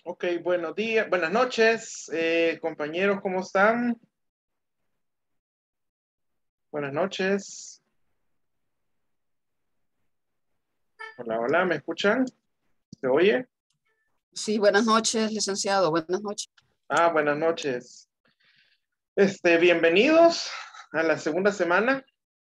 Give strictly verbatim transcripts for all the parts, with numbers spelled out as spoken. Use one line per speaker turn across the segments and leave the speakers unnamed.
Ok, buenos días, buenas noches, eh, compañeros, ¿cómo están? Buenas noches. Hola, hola, ¿me escuchan? ¿Se oye?
Sí, buenas noches, licenciado. Buenas noches.
Ah, buenas noches. Este, bienvenidos a la segunda semana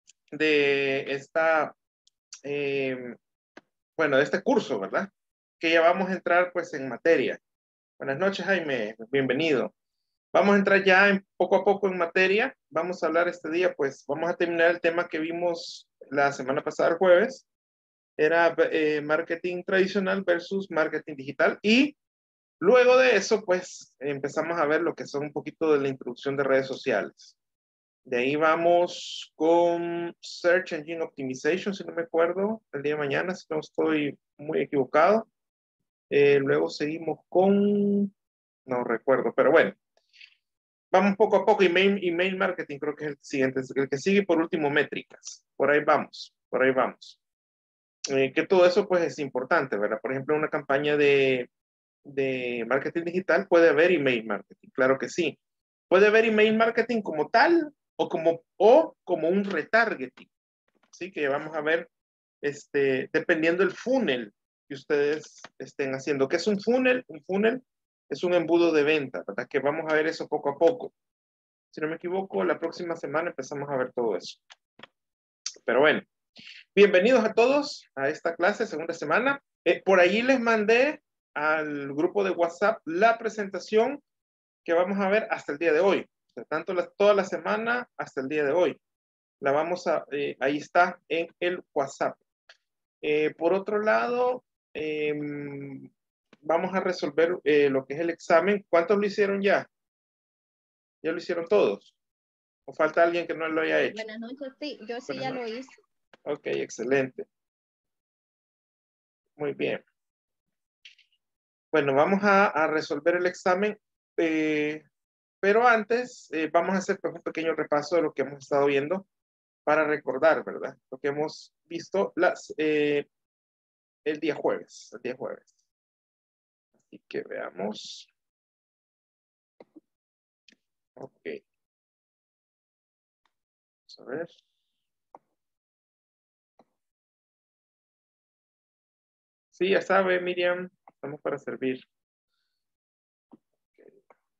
de esta, eh, bueno, de este curso, ¿verdad? Que ya vamos a entrar pues en materia. Buenas noches, Jaime, bienvenido. Vamos a entrar ya en, poco a poco en materia. Vamos a hablar este día, pues vamos a terminar el tema que vimos la semana pasada, el jueves. Era eh, marketing tradicional versus marketing digital. Y luego de eso, pues empezamos a ver lo que son un poquito de la introducción de redes sociales. De ahí vamos con Search Engine Optimization, si no me acuerdo, el día de mañana, si no estoy muy equivocado. Eh, luego seguimos con, no recuerdo, pero bueno, vamos poco a poco. Email, email marketing creo que es el siguiente, el que sigue. Por último, métricas. Por ahí vamos, por ahí vamos. Eh, que todo eso pues es importante, ¿verdad? Por ejemplo, una campaña de, de marketing digital puede haber email marketing, claro que sí. Puede haber email marketing como tal o como, o como un retargeting, ¿sí? Que vamos a ver este, dependiendo del funnel que ustedes estén haciendo. ¿Qué es un funnel? Un funnel es un embudo de venta, ¿verdad? Que vamos a ver eso poco a poco. Si no me equivoco, la próxima semana empezamos a ver todo eso. Pero bueno. Bienvenidos a todos a esta clase, segunda semana. Eh, por allí les mandé al grupo de WhatsApp la presentación que vamos a ver hasta el día de hoy. O sea, tanto la, toda la semana hasta el día de hoy. La vamos a, eh, ahí está en el WhatsApp. Eh, por otro lado, eh, vamos a resolver eh, lo que es el examen. ¿Cuántos lo hicieron ya? ¿Ya lo hicieron todos? ¿O falta alguien que no lo haya hecho?
Buenas noches, sí, yo sí
Buenas
ya lo
noches.
hice.
Ok, excelente. Muy bien. Bueno, vamos a, a resolver el examen, eh, pero antes eh, vamos a hacer pues, un pequeño repaso de lo que hemos estado viendo para recordar, ¿verdad? Lo que hemos visto las, eh, el día jueves, el día jueves. Así que veamos. Ok. Vamos a ver. Sí, ya sabe, Miriam, estamos para servir. Okay.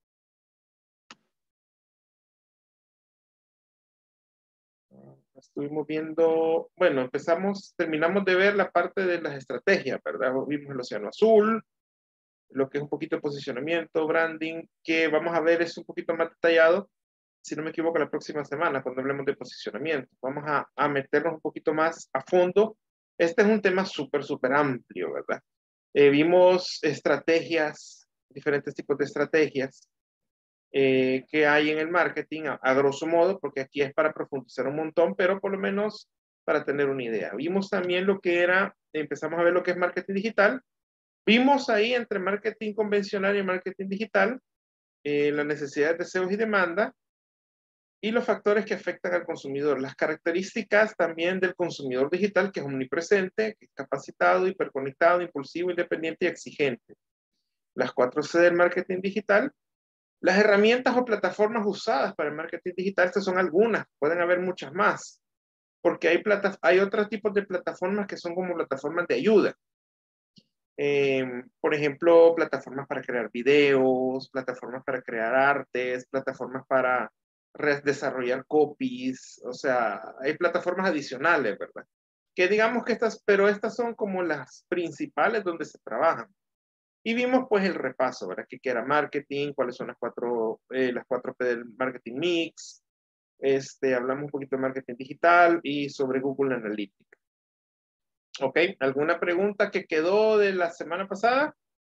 Estuvimos viendo, bueno, empezamos, terminamos de ver la parte de las estrategias, ¿verdad? Vimos el océano azul, lo que es un poquito de posicionamiento, branding, que vamos a ver es un poquito más detallado, si no me equivoco, la próxima semana, cuando hablemos de posicionamiento. Vamos a, a meternos un poquito más a fondo. Este es un tema súper, súper amplio, ¿verdad? Eh, vimos estrategias, diferentes tipos de estrategias eh, que hay en el marketing, a, a grosso modo, porque aquí es para profundizar un montón, pero por lo menos para tener una idea. Vimos también lo que era, empezamos a ver lo que es marketing digital. Vimos ahí entre marketing convencional y marketing digital eh, las necesidades, deseos y demanda y los factores que afectan al consumidor. Las características también del consumidor digital, que es omnipresente, que es capacitado, hiperconectado, impulsivo, independiente y exigente. Las cuatro C del marketing digital. Las herramientas o plataformas usadas para el marketing digital, estas son algunas, pueden haber muchas más, porque hay, plata, hay otros tipos de plataformas que son como plataformas de ayuda. Eh, por ejemplo, plataformas para crear videos, plataformas para crear artes, plataformas para desarrollar copies, o sea, hay plataformas adicionales, ¿verdad? Que digamos que estas, pero estas son como las principales donde se trabajan. Y vimos pues el repaso, ¿verdad? ¿Qué era marketing? ¿Cuáles son las cuatro, eh, las cuatro P del marketing mix? Este, hablamos un poquito de marketing digital y sobre Google Analytics. ¿Ok? ¿Alguna pregunta que quedó de la semana pasada?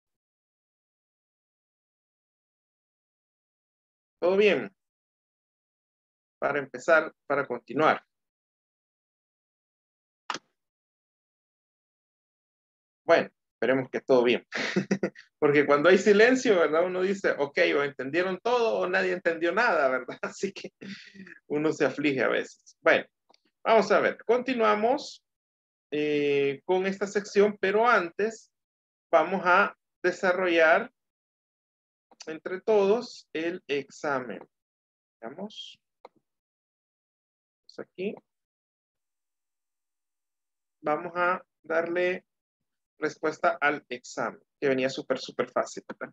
¿Todo bien? Para empezar, para continuar. Bueno, esperemos que todo bien. Porque cuando hay silencio, ¿verdad? Uno dice, ok, o entendieron todo o nadie entendió nada, ¿verdad? Así que uno se aflige a veces. Bueno, vamos a ver. Continuamos eh, con esta sección, pero antes vamos a desarrollar entre todos el examen. Veamos. Aquí. Vamos a darle respuesta al examen, que venía súper, súper fácil, ¿verdad?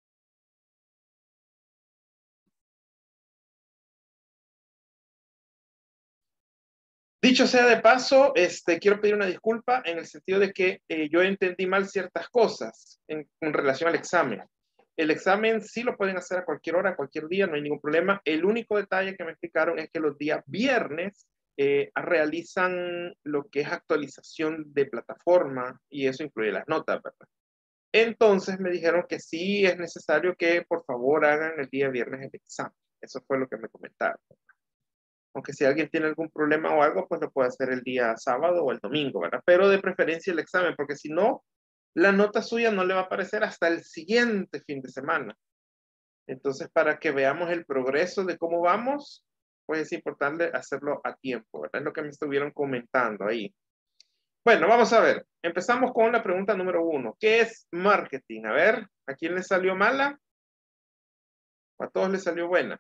Dicho sea de paso, este, quiero pedir una disculpa en el sentido de que eh, yo entendí mal ciertas cosas en, en relación al examen. El examen sí lo pueden hacer a cualquier hora, a cualquier día, no hay ningún problema. El único detalle que me explicaron es que los días viernes eh, realizan lo que es actualización de plataforma y eso incluye las notas, ¿verdad? Entonces me dijeron que sí es necesario que por favor hagan el día viernes el examen. Eso fue lo que me comentaron. Aunque si alguien tiene algún problema o algo, pues lo puede hacer el día sábado o el domingo, ¿verdad? Pero de preferencia el examen, porque si no, la nota suya no le va a aparecer hasta el siguiente fin de semana. Entonces, para que veamos el progreso de cómo vamos, pues es importante hacerlo a tiempo, ¿verdad? Es lo que me estuvieron comentando ahí. Bueno, vamos a ver. Empezamos con la pregunta número uno. ¿Qué es marketing? A ver, ¿a quién le salió mala? ¿A todos les salió buena?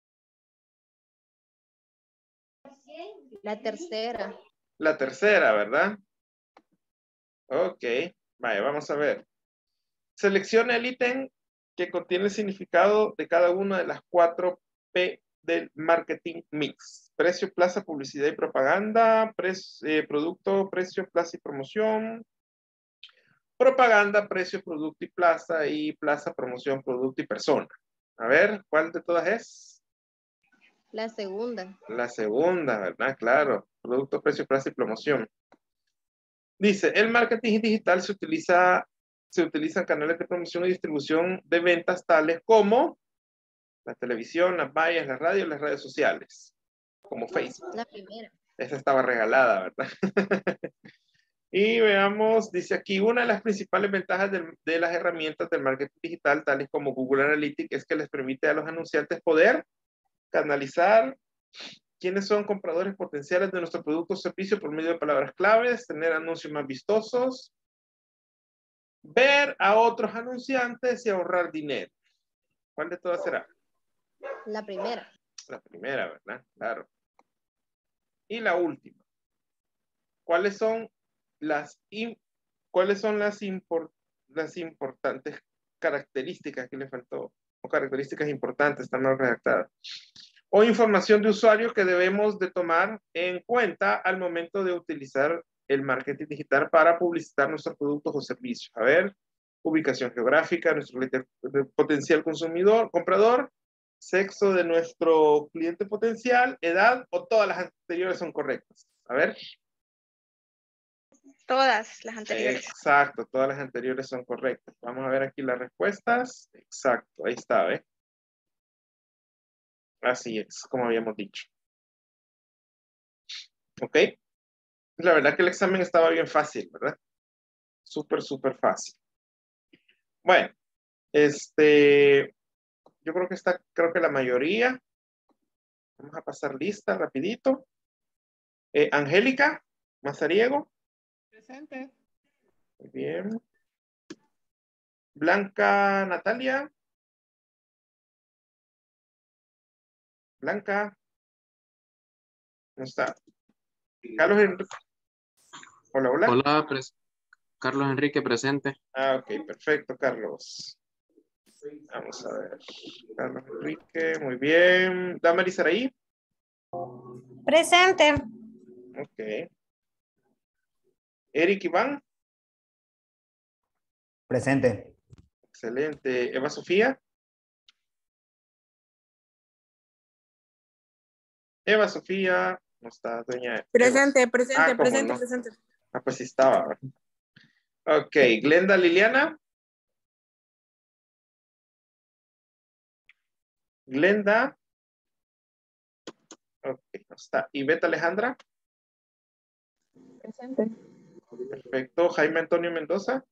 La tercera.
La tercera, ¿verdad? Ok, vaya, vamos a ver. Selecciona el ítem que contiene el significado de cada una de las cuatro P del marketing mix. Precio, plaza, publicidad y propaganda, pres, eh, producto, precio, plaza y promoción, propaganda, precio, producto y plaza, y plaza, promoción, producto y persona. A ver, ¿cuál de todas es?
La segunda.
La segunda, ¿verdad? Claro. Producto, precio, plaza y promoción. Dice, el marketing digital se utiliza, se utilizan canales de promoción y distribución de ventas tales como la televisión, las vallas, las radios, las redes sociales, como Facebook.
La primera.
Esa estaba regalada, ¿verdad? Y veamos, dice aquí, una de las principales ventajas de, de las herramientas del marketing digital, tales como Google Analytics, es que les permite a los anunciantes poder canalizar quiénes son compradores potenciales de nuestro producto o servicio por medio de palabras claves, tener anuncios más vistosos, ver a otros anunciantes y ahorrar dinero. ¿Cuál de todas será?
La primera.
La primera, ¿verdad? Claro. Y la última. ¿Cuáles son las, cuáles son las, import, las importantes características que le faltó? O características importantes, están mal redactadas. O información de usuario que debemos de tomar en cuenta al momento de utilizar el marketing digital para publicitar nuestros productos o servicios. A ver, ubicación geográfica, nuestro potencial consumidor, comprador, sexo de nuestro cliente potencial, edad, o todas las anteriores son correctas. A ver.
Todas las anteriores.
Exacto, todas las anteriores son correctas. Vamos a ver aquí las respuestas. Exacto, ahí está, ¿eh? Así es, como habíamos dicho. ¿Ok? La verdad que el examen estaba bien fácil, ¿verdad? Súper, súper fácil. Bueno, este, yo creo que está, creo que la mayoría. Vamos a pasar lista rapidito. Eh, Angélica Mazariego.
Presente.
Muy bien. Blanca Natalia. Blanca. No está. Carlos Enrique. Hola, hola.
Hola, pres- Carlos Enrique presente.
Ah, ok, perfecto, Carlos. Vamos a ver. Carlos Enrique, muy bien. Damaris Saraí.
Presente.
Ok. Eric Iván.
Presente.
Excelente. Eva Sofía. Eva Sofía. No está, doña Eva.
Presente, presente,
Ah, ¿cómo
presente,
no?
presente.
Ah, pues sí estaba. Ok, Glenda Liliana. Glenda. Ok, no está. Iveta Alejandra.
Presente.
Perfecto. Jaime Antonio Mendoza.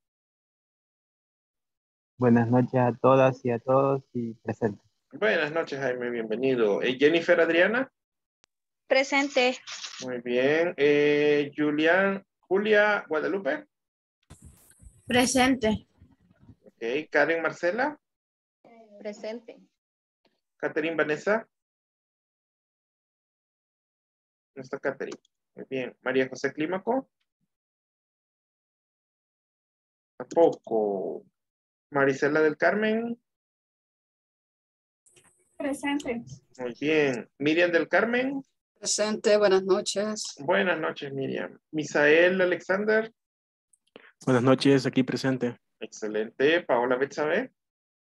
Buenas noches a todas y a todos y presente.
Buenas noches, Jaime, bienvenido. Eh, Jennifer Adriana.
Presente.
Muy bien. Eh, Julián, Julia Guadalupe.
Presente.
Ok, Karen Marcela.
Presente.
Catherine Vanessa. No está Catherine. Muy bien. María José Clímaco. Tampoco. Marisela del Carmen.
Presente.
Muy bien. Miriam del Carmen.
Presente, buenas noches.
Buenas noches, Miriam. Misael Alexander.
Buenas noches, aquí presente.
Excelente. Paola Betsabe.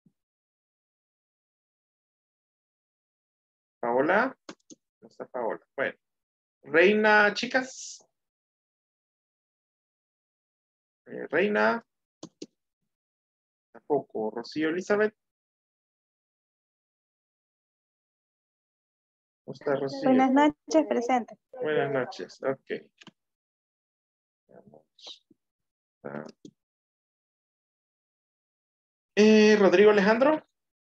Paola. No está Paola. Bueno. Reina, chicas. Eh, Reina. Tampoco. Rocío Elizabeth. ¿Cómo está Rocío?
Buenas noches, presente.
Buenas noches. Ok. Veamos. Ah. Eh, Rodrigo Alejandro.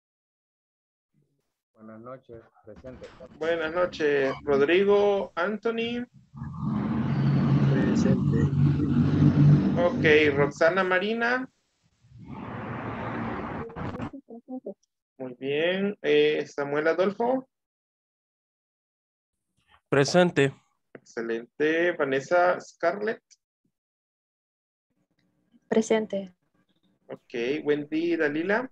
Buenas noches, presente.
Buenas noches. Rodrigo Anthony.
Presente.
Ok. Roxana Marina. Muy bien. Eh, Samuel Adolfo.
Presente.
Excelente. Vanessa Scarlett.
Presente.
Ok. Wendy Dalila.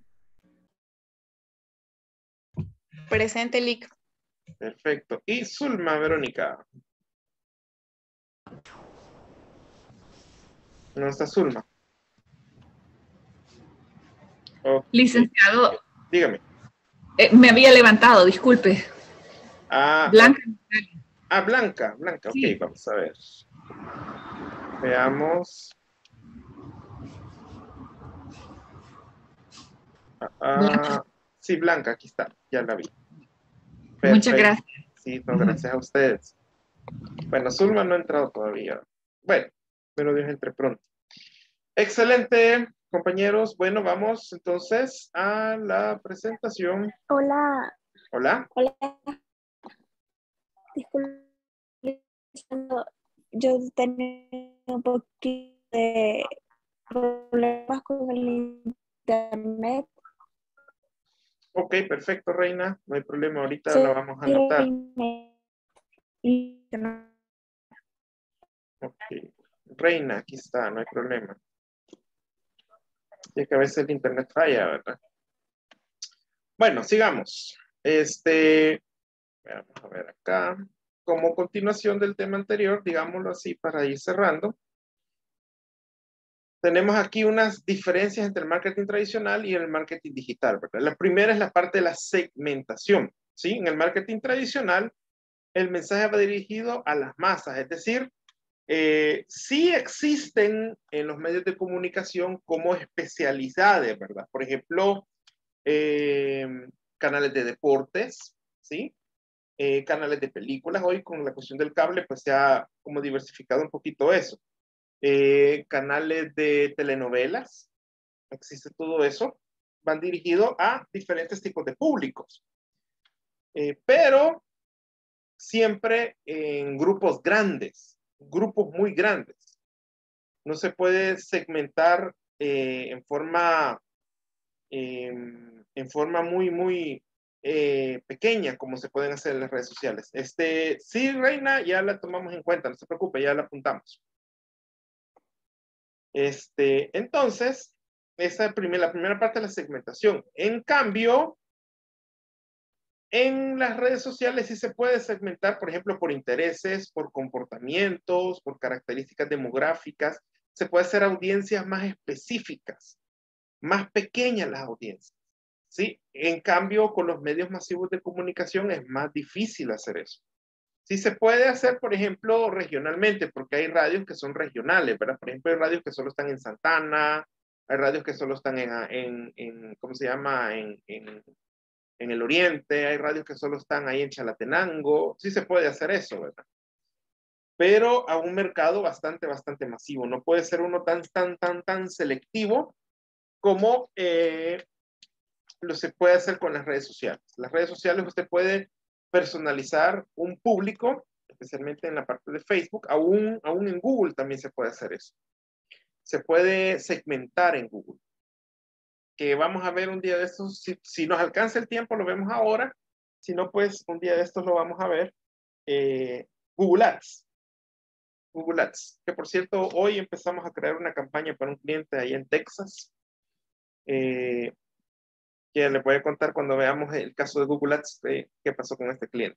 Presente, Lic.
Perfecto. Y Zulma Verónica. No está Zulma. Ok.
Licenciado,
Dígame.
eh, me había levantado, disculpe.
Ah,
Blanca.
ah, Blanca. Blanca. Ok,
Sí.
vamos a ver. Veamos. Ah, sí, Blanca, aquí está. Ya la vi.
Muchas
Perfecto.
gracias.
Sí, no, gracias a ustedes. Bueno, Zulma no ha entrado todavía. Bueno, pero Dios entre pronto. Excelente, compañeros. Bueno, vamos entonces a la presentación.
Hola,
Hola.
hola. Disculpe, yo tenía un poquito de problemas con el internet.
Ok, perfecto, Reina. No hay problema. Ahorita
Soy
la vamos a anotar.
y no-
Ok. Reina, aquí está, no hay problema. Y que a veces el internet falla, ¿verdad? Bueno, sigamos. Este, vamos a ver acá. Como continuación del tema anterior, digámoslo así, para ir cerrando. Tenemos aquí unas diferencias entre el marketing tradicional y el marketing digital, ¿verdad? La primera es la parte de la segmentación, ¿sí? En el marketing tradicional, el mensaje va dirigido a las masas, es decir, eh, sí existen en los medios de comunicación como especialidades, ¿verdad? Por ejemplo, eh, canales de deportes, ¿sí? Eh, canales de películas. Hoy con la cuestión del cable, pues se ha como diversificado un poquito eso. Eh, canales de telenovelas, existe todo eso, van dirigidos a diferentes tipos de públicos, eh, pero siempre en grupos grandes, grupos muy grandes. No se puede segmentar eh, en forma eh, en forma muy, muy eh, pequeña como se pueden hacer en las redes sociales. Este, sí, Reina, ya la tomamos en cuenta, no se preocupe, ya la apuntamos. Este, entonces, esa es la primera parte de la segmentación. En cambio, en las redes sociales sí se puede segmentar, por ejemplo, por intereses, por comportamientos, por características demográficas. Se puede hacer audiencias más específicas, más pequeñas las audiencias, ¿sí? En cambio, con los medios masivos de comunicación es más difícil hacer eso. Sí se puede hacer, por ejemplo, regionalmente, porque hay radios que son regionales, ¿verdad? Por ejemplo, hay radios que solo están en Santana, hay radios que solo están en, en, en ¿cómo se llama? En, en, en el oriente, hay radios que solo están ahí en Chalatenango. Sí se puede hacer eso, ¿verdad? Pero a un mercado bastante, bastante masivo. No puede ser uno tan, tan, tan, tan selectivo como eh, lo se puede hacer con las redes sociales. Las redes sociales usted puede personalizar un público, especialmente en la parte de Facebook, aún, aún en Google también se puede hacer eso. Se puede segmentar en Google. que vamos a ver un día de estos, si, si nos alcanza el tiempo lo vemos ahora, si no pues un día de estos lo vamos a ver, eh, Google Ads. Google Ads, que por cierto hoy empezamos a crear una campaña para un cliente ahí en Texas, eh, que les voy a contar cuando veamos el caso de Google Ads, eh, qué pasó con este cliente.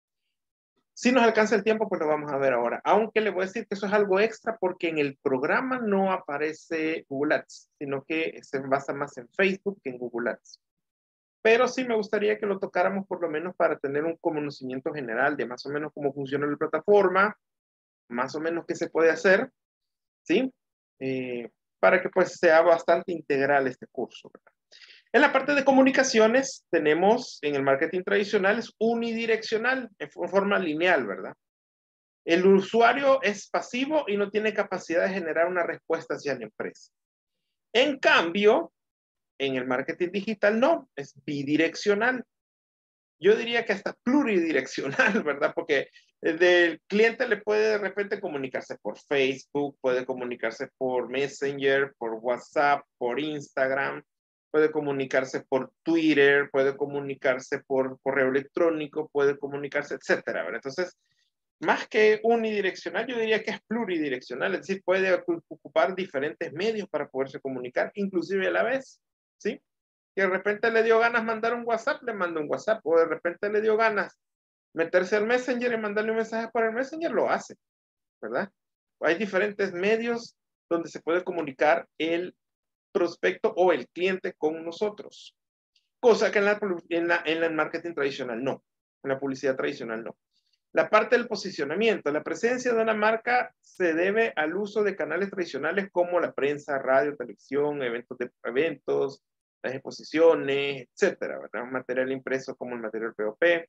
Si nos alcanza el tiempo, pues lo vamos a ver ahora. Aunque le voy a decir que eso es algo extra porque en el programa no aparece Google Ads, sino que se basa más en Facebook que en Google Ads. Pero sí me gustaría que lo tocáramos por lo menos para tener un conocimiento general de más o menos cómo funciona la plataforma, más o menos qué se puede hacer, ¿sí? Eh, para que pues sea bastante integral este curso, ¿verdad? En la parte de comunicaciones tenemos, en el marketing tradicional, es unidireccional, en forma lineal, ¿verdad? El usuario es pasivo y no tiene capacidad de generar una respuesta hacia la empresa. En cambio, en el marketing digital no, es bidireccional. Yo diría que hasta pluridireccional, ¿verdad? Porque el cliente le puede de repente comunicarse por Facebook, puede comunicarse por Messenger, por WhatsApp, por Instagram, puede comunicarse por Twitter, puede comunicarse por correo electrónico, puede comunicarse, etcétera, ¿verdad? Entonces, más que unidireccional, yo diría que es pluridireccional, es decir, puede ocupar diferentes medios para poderse comunicar, inclusive a la vez, ¿sí? Que de repente le dio ganas mandar un WhatsApp, le manda un WhatsApp, o de repente le dio ganas meterse al Messenger y mandarle un mensaje por el Messenger, lo hace, ¿verdad? Hay diferentes medios donde se puede comunicar el prospecto o el cliente con nosotros, cosa que en la, en la, en el marketing tradicional no, en la publicidad tradicional no. La parte del posicionamiento, la presencia de una marca se debe al uso de canales tradicionales como la prensa, radio, televisión, eventos, de, eventos las exposiciones, etcétera, ¿verdad? Material impreso como el material P O P.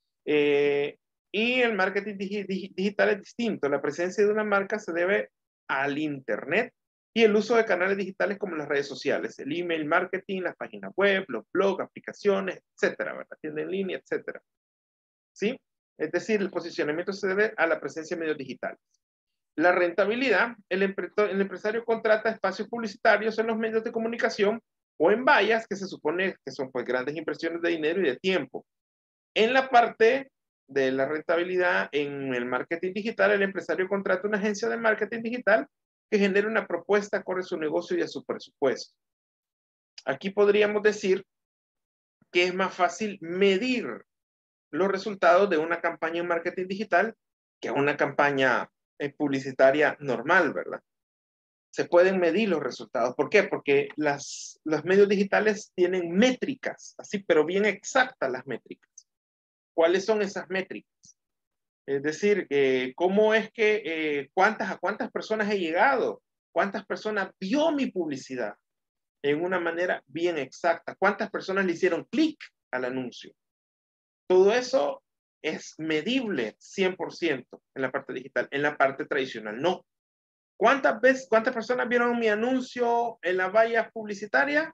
Eh, y el marketing digi digi digital es distinto. La presencia de una marca se debe al internet y el uso de canales digitales como las redes sociales, el email marketing, las páginas web, los blogs, aplicaciones, etcétera, ¿verdad? Tienda en línea, etcétera. ¿Sí? Es decir, el posicionamiento se debe a la presencia de medios digitales. La rentabilidad, el, el empresario contrata espacios publicitarios en los medios de comunicación o en vallas que se supone que son pues grandes inversiones de dinero y de tiempo. En la parte de la rentabilidad en el marketing digital, el empresario contrata una agencia de marketing digital que genere una propuesta acorde a su negocio y a su presupuesto. Aquí podríamos decir que es más fácil medir los resultados de una campaña en marketing digital que una campaña eh, publicitaria normal, ¿verdad? Se pueden medir los resultados. ¿Por qué? Porque las, los medios digitales tienen métricas, así, pero bien exactas las métricas. ¿Cuáles son esas métricas? Es decir, eh, ¿cómo es que, eh, cuántas, a cuántas personas he llegado? ¿Cuántas personas vio mi publicidad? En una manera bien exacta. ¿Cuántas personas le hicieron clic al anuncio? Todo eso es medible cien por ciento en la parte digital. En la parte tradicional, no. ¿Cuántas veces, cuántas personas vieron mi anuncio en la valla publicitaria?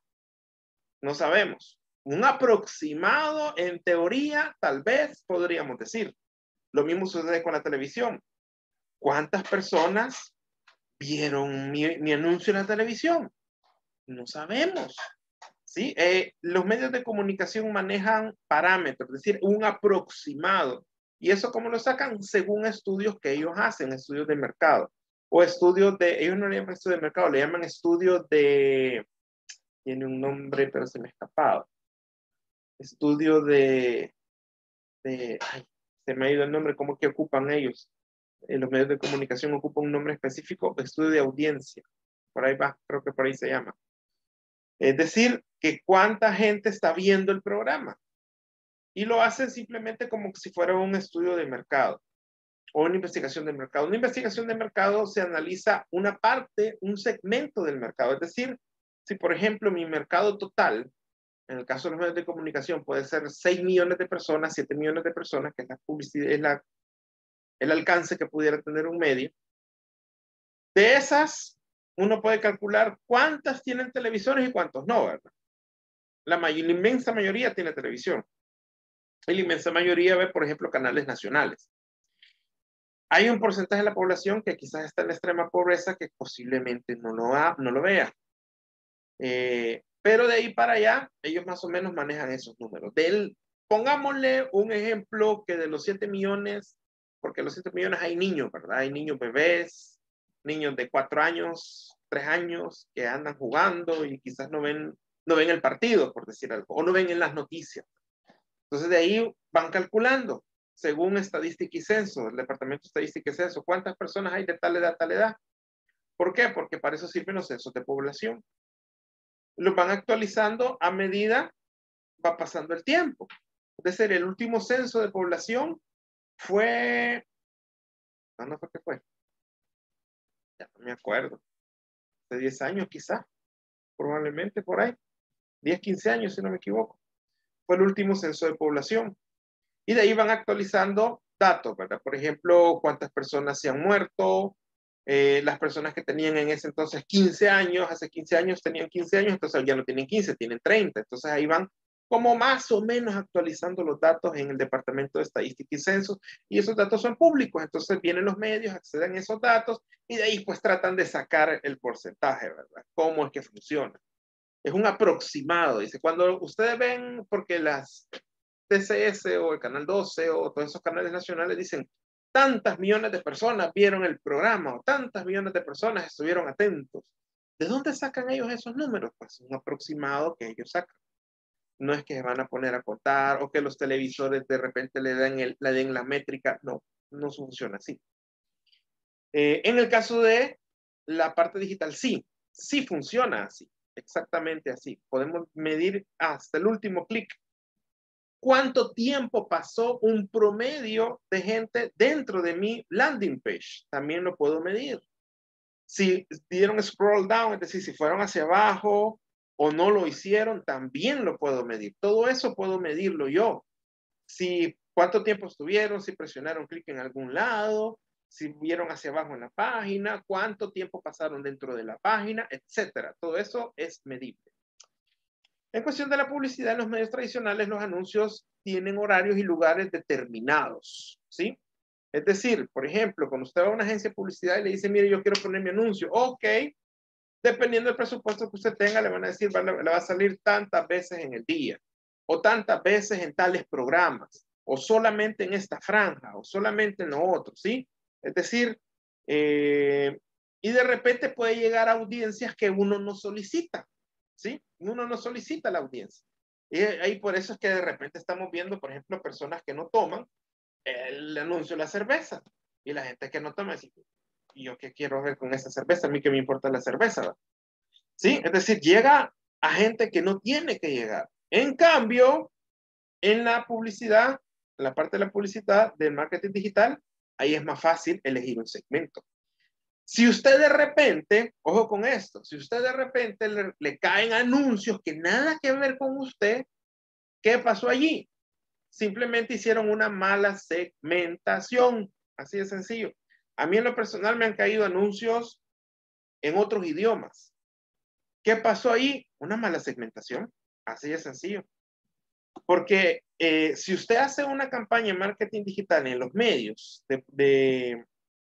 No sabemos. Un aproximado, en teoría, tal vez podríamos decir. Lo mismo sucede con la televisión. ¿Cuántas personas vieron mi, mi anuncio en la televisión? No sabemos. ¿Sí? Eh, los medios de comunicación manejan parámetros, es decir, un aproximado. ¿Y eso cómo lo sacan? Según estudios que ellos hacen, estudios de mercado. O estudios de, ellos no le llaman estudios de mercado, le llaman estudios de, tiene un nombre, pero se me ha escapado. Estudio de, de ay, se me ha ido el nombre, ¿cómo que ocupan ellos? Eh, los medios de comunicación ocupan un nombre específico, estudio de audiencia. Por ahí va, creo que por ahí se llama. Es decir, que cuánta gente está viendo el programa. Y lo hacen simplemente como si fuera un estudio de mercado o una investigación de mercado. Una investigación de mercado se analiza una parte, un segmento del mercado. Es decir, si por ejemplo mi mercado total, en el caso de los medios de comunicación, puede ser seis millones de personas, siete millones de personas, que es la publicidad, es la, el alcance que pudiera tener un medio. De esas, uno puede calcular cuántas tienen televisores y cuántos no, ¿verdad? La, mayor, la inmensa mayoría tiene televisión. Y la inmensa mayoría ve, por ejemplo, canales nacionales. Hay un porcentaje de la población que quizás está en la extrema pobreza que posiblemente no lo, ha, no lo vea. Eh, Pero de ahí para allá, ellos más o menos manejan esos números. Del, pongámosle un ejemplo que de los siete millones, porque los siete millones hay niños, ¿verdad? Hay niños bebés, niños de cuatro años, tres años, que andan jugando y quizás no ven, no ven el partido, por decir algo, o no ven en las noticias. Entonces de ahí van calculando, según Estadística y Censo, el Departamento de Estadística y Censo, cuántas personas hay de tal edad, tal edad. ¿Por qué? Porque para eso sirven los censos de población. Los van actualizando a medida va pasando el tiempo. Es decir, el último censo de población fue... ¿Cuándo fue que fue? Ya no me acuerdo. De diez años quizá, probablemente por ahí. diez, quince años si no me equivoco. Fue el último censo de población. Y de ahí van actualizando datos, ¿verdad? Por ejemplo, cuántas personas se han muerto, eh, las personas que tenían en ese entonces quince años, hace quince años tenían quince años, entonces ya no tienen quince, tienen treinta. Entonces ahí van como más o menos actualizando los datos en el Departamento de Estadística y Censos, y esos datos son públicos, entonces vienen los medios, acceden a esos datos, y de ahí pues tratan de sacar el porcentaje, ¿verdad? ¿Cómo es que funciona? Es un aproximado, dice, cuando ustedes ven, porque las T C S o el Canal doce o todos esos canales nacionales dicen, tantas millones de personas vieron el programa, o tantas millones de personas estuvieron atentos. ¿De dónde sacan ellos esos números? Pues un aproximado que ellos sacan. No es que se van a poner a contar o que los televisores de repente le den, el, le den la métrica. No, no funciona así. Eh, en el caso de la parte digital, sí, sí funciona así, exactamente así. Podemos medir hasta el último clic cuánto tiempo pasó un promedio de gente dentro de mi landing page. También lo puedo medir. Si dieron scroll down, es decir, si fueron hacia abajo o no lo hicieron, también lo puedo medir. Todo eso puedo medirlo yo. Si cuánto tiempo estuvieron, si presionaron clic en algún lado, si vieron hacia abajo en la página, cuánto tiempo pasaron dentro de la página, etcétera. Todo eso es medible. En cuestión de la publicidad, en los medios tradicionales, los anuncios tienen horarios y lugares determinados, ¿sí? Es decir, por ejemplo, cuando usted va a una agencia de publicidad y le dice, mire, yo quiero poner mi anuncio, ok, dependiendo del presupuesto que usted tenga, le van a decir, le va a salir tantas veces en el día, o tantas veces en tales programas, o solamente en esta franja, o solamente en lo otro, ¿sí? Es decir, eh, y de repente puede llegar a audiencias que uno no solicita, ¿sí? Uno no solicita la audiencia. Y ahí por eso es que de repente estamos viendo, por ejemplo, personas que no toman el anuncio de la cerveza. Y la gente que no toma dice, ¿y yo qué quiero ver con esa cerveza? A mí que me importa la cerveza, ¿verdad? ¿Sí? Es decir, llega a gente que no tiene que llegar. En cambio, en la publicidad, en la parte de la publicidad del marketing digital, ahí es más fácil elegir un segmento. Si usted de repente, ojo con esto, si usted de repente le, le caen anuncios que nada que ver con usted, ¿qué pasó allí? Simplemente hicieron una mala segmentación, así de sencillo. A mí en lo personal me han caído anuncios en otros idiomas. ¿Qué pasó ahí? Una mala segmentación, así de sencillo. Porque eh, si usted hace una campaña de marketing digital en los medios de, de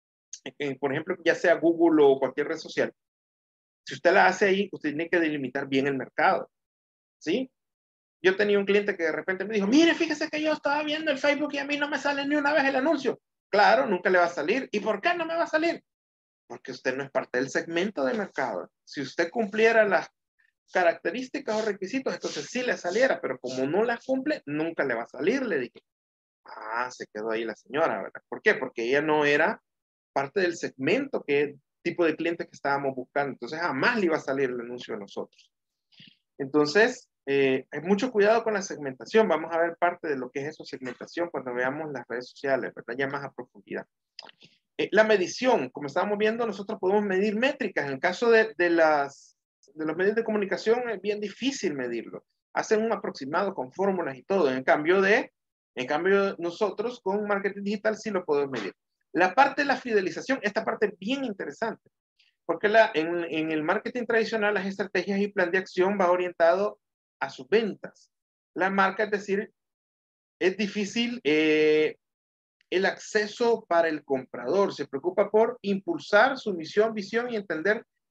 por ejemplo, ya sea Google o cualquier red social, si usted la hace ahí, usted tiene que delimitar bien el mercado, ¿sí? Yo tenía un cliente que de repente me dijo, mire, fíjese que yo estaba viendo el Facebook y a mí no me sale ni una vez el anuncio. Claro, nunca le va a salir. ¿Y por qué no me va a salir? Porque usted no es parte del segmento de mercado. Si usted cumpliera las características o requisitos, entonces sí le saliera, pero como no las cumple, nunca le va a salir, le dije. Ah, se quedó ahí la señora, ¿verdad? ¿Por qué? Porque ella no era parte del segmento, que tipo de clientes que estábamos buscando. Entonces jamás le iba a salir el anuncio a nosotros. Entonces, eh, hay mucho cuidado con la segmentación. Vamos a ver parte de lo que es eso, segmentación, cuando veamos las redes sociales, ¿verdad? Ya más a profundidad. Eh, la medición, como estábamos viendo, nosotros podemos medir métricas. En el caso de, de, las, de los medios de comunicación es bien difícil medirlo. Hacen un aproximado con fórmulas y todo. En cambio de, en cambio nosotros con marketing digital sí lo podemos medir. La parte de la fidelización, esta parte es bien interesante, porque la, en, en el marketing tradicional las estrategias y plan de acción va orientado a sus ventas. La marca, es decir, es difícil eh, el acceso para el comprador, se preocupa por impulsar su misión, visión y entender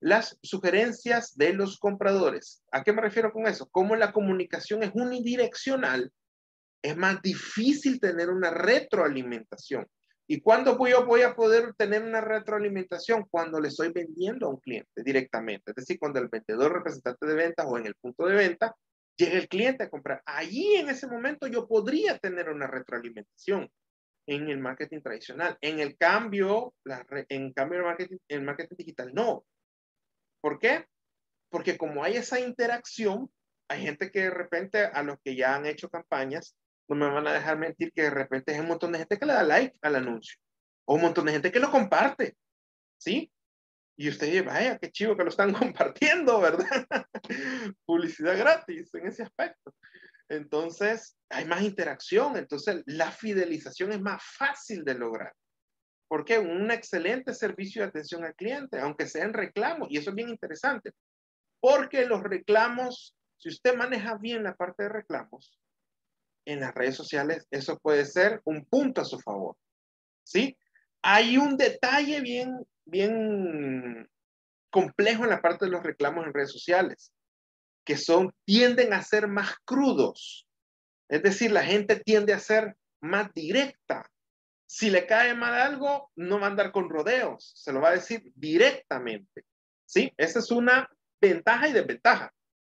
las sugerencias de los compradores. ¿A qué me refiero con eso? Como la comunicación es unidireccional, es más difícil tener una retroalimentación. ¿Y cuándo voy, yo voy a poder tener una retroalimentación? Cuando le estoy vendiendo a un cliente directamente. Es decir, cuando el vendedor, representante de ventas o en el punto de venta, llega el cliente a comprar. Allí en ese momento yo podría tener una retroalimentación en el marketing tradicional. En el cambio, la, en cambio el marketing, el marketing digital no. ¿Por qué? Porque como hay esa interacción, hay gente que de repente a los que ya han hecho campañas, no me van a dejar mentir que de repente hay un montón de gente que le da like al anuncio. O un montón de gente que lo comparte. ¿Sí? Y usted dice, vaya, qué chivo que lo están compartiendo, ¿verdad? Publicidad gratis en ese aspecto. Entonces, hay más interacción. Entonces, la fidelización es más fácil de lograr. ¿Por qué? Un excelente servicio de atención al cliente, aunque sea en reclamos. Y eso es bien interesante. Porque los reclamos, si usted maneja bien la parte de reclamos, en las redes sociales, eso puede ser un punto a su favor. ¿Sí? Hay un detalle bien, bien complejo en la parte de los reclamos en redes sociales, que son, tienden a ser más crudos. Es decir, la gente tiende a ser más directa. Si le cae mal algo, no va a andar con rodeos, se lo va a decir directamente. ¿Sí? Esa es una ventaja y desventaja.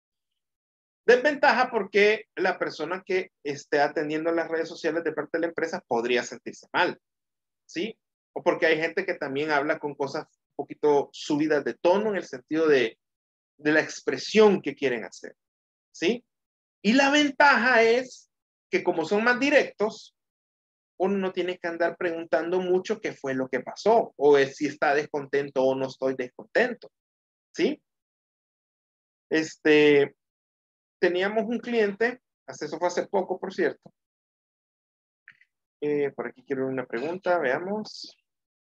Desventaja porque la persona que esté atendiendo las redes sociales de parte de la empresa podría sentirse mal, ¿sí? O porque hay gente que también habla con cosas un poquito subidas de tono en el sentido de, de la expresión que quieren hacer, ¿sí? Y la ventaja es que como son más directos, uno no tiene que andar preguntando mucho qué fue lo que pasó, o es si está descontento o no estoy descontento, ¿sí? Este... Teníamos un cliente, eso fue hace poco, por cierto. Eh, por aquí quiero una pregunta, veamos.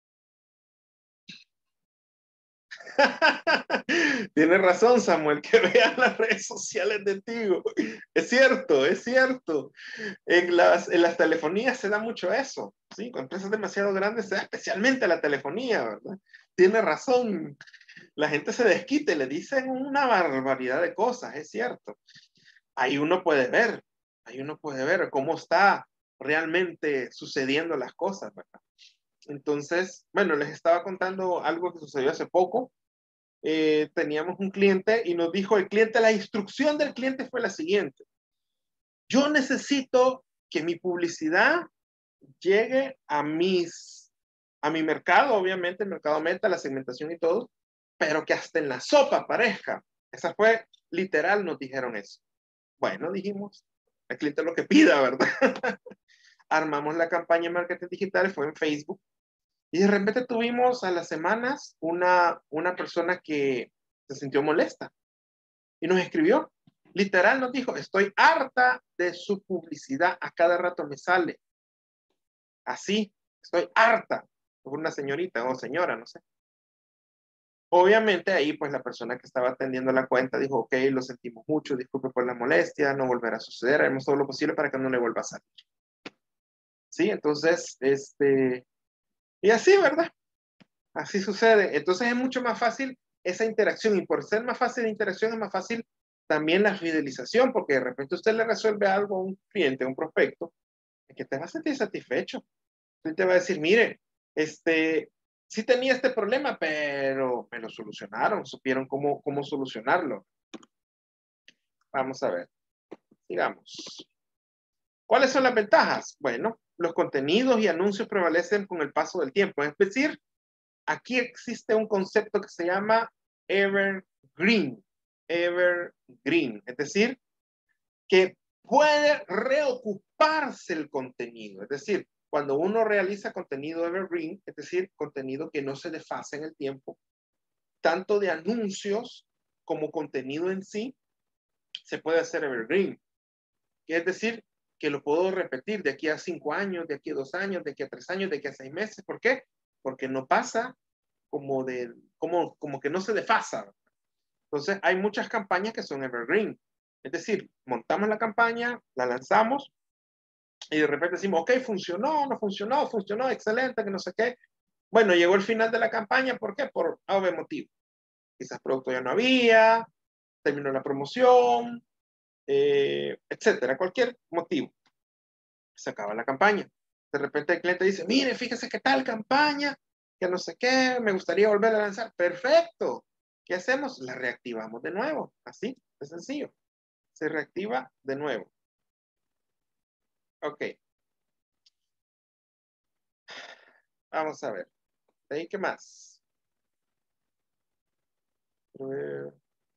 Tienes razón, Samuel, que vean las redes sociales de Tigo. Es cierto, es cierto. En las, en las telefonías se da mucho eso, ¿sí? Con empresas demasiado grandes se da especialmente la telefonía, ¿verdad? Tiene razón. La gente se desquite, le dicen una barbaridad de cosas, es cierto. Ahí uno puede ver, ahí uno puede ver cómo está realmente sucediendo las cosas, ¿verdad? Entonces, bueno, les estaba contando algo que sucedió hace poco. Eh, teníamos un cliente y nos dijo el cliente, la instrucción del cliente fue la siguiente. Yo necesito que mi publicidad llegue a mis, a mi mercado, obviamente, el mercado meta, la segmentación y todo, pero que hasta en la sopa aparezca. Esa fue literal, nos dijeron eso. Bueno, dijimos, el cliente lo que pida, ¿verdad? Armamos la campaña de marketing digital, fue en Facebook, y de repente tuvimos a las semanas una, una persona que se sintió molesta y nos escribió. Literal nos dijo, estoy harta de su publicidad, a cada rato me sale. Así, estoy harta. Por una señorita o señora, no sé. Obviamente ahí pues la persona que estaba atendiendo la cuenta dijo, ok, lo sentimos mucho, disculpe por la molestia, no volverá a suceder, haremos todo lo posible para que no le vuelva a salir. Sí, entonces, este, y así, ¿verdad? Así sucede. Entonces es mucho más fácil esa interacción y por ser más fácil la interacción es más fácil también la fidelización, porque de repente usted le resuelve algo a un cliente, a un prospecto, que te va a sentir satisfecho. Usted te va a decir, mire, este... sí tenía este problema, pero me lo solucionaron, supieron cómo, cómo solucionarlo. Vamos a ver, sigamos. ¿Cuáles son las ventajas? Bueno, los contenidos y anuncios prevalecen con el paso del tiempo. Es decir, aquí existe un concepto que se llama evergreen. Evergreen, es decir, que puede reocuparse el contenido. Es decir, cuando uno realiza contenido evergreen, es decir, contenido que no se desfase en el tiempo, tanto de anuncios como contenido en sí, se puede hacer evergreen. Es decir, que lo puedo repetir de aquí a cinco años, de aquí a dos años, de aquí a tres años, de aquí a seis meses. ¿Por qué? Porque no pasa como, de, como, como que no se desfasa. Entonces, hay muchas campañas que son evergreen. Es decir, montamos la campaña, la lanzamos, y de repente decimos, ok, funcionó, no funcionó, funcionó, excelente, que no sé qué. Bueno, llegó el final de la campaña, ¿por qué? Por obvio motivo. Quizás producto ya no había, terminó la promoción, eh, etcétera, cualquier motivo. Se acaba la campaña. De repente el cliente dice, mire, fíjese qué tal campaña, que no sé qué, me gustaría volver a lanzar. Perfecto. ¿Qué hacemos? La reactivamos de nuevo. Así, de sencillo. Se reactiva de nuevo. Ok. Vamos a ver. ¿De ahí qué más? Eh,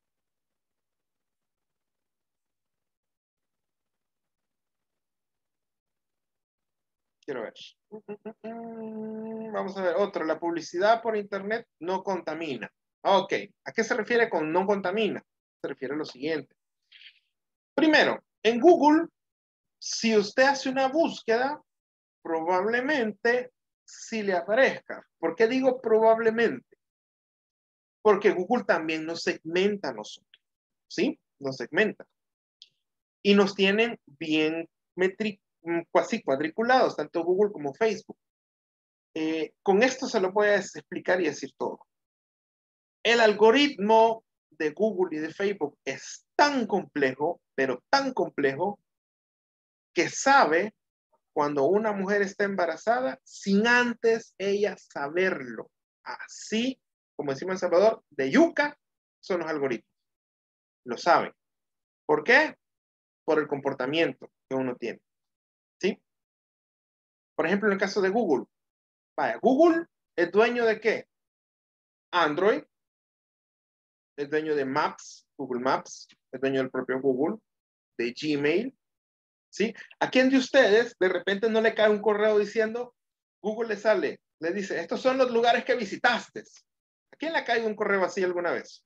Quiero ver. Vamos a ver otro. La publicidad por internet no contamina. Ok. ¿A qué se refiere con no contamina? Se refiere a lo siguiente. Primero, en Google, si usted hace una búsqueda, probablemente sí le aparezca. ¿Por qué digo probablemente? Porque Google también nos segmenta a nosotros. ¿Sí? Nos segmenta. Y nos tienen bien metri casi cuadriculados, tanto Google como Facebook. Eh, con esto se lo voy a explicar y decir todo. El algoritmo de Google y de Facebook es tan complejo, pero tan complejo, que sabe cuando una mujer está embarazada sin antes ella saberlo. Así, como decimos en Salvador, de yuca son los algoritmos. Lo saben. ¿Por qué? Por el comportamiento que uno tiene. ¿Sí? Por ejemplo, en el caso de Google. Vaya, Google es dueño de ¿qué? Android. Es dueño de Maps, Google Maps. Es dueño del propio Google. De Gmail. ¿Sí? ¿A quién de ustedes de repente no le cae un correo diciendo, Google le sale, le dice, estos son los lugares que visitaste? ¿A quién le ha caído un correo así alguna vez?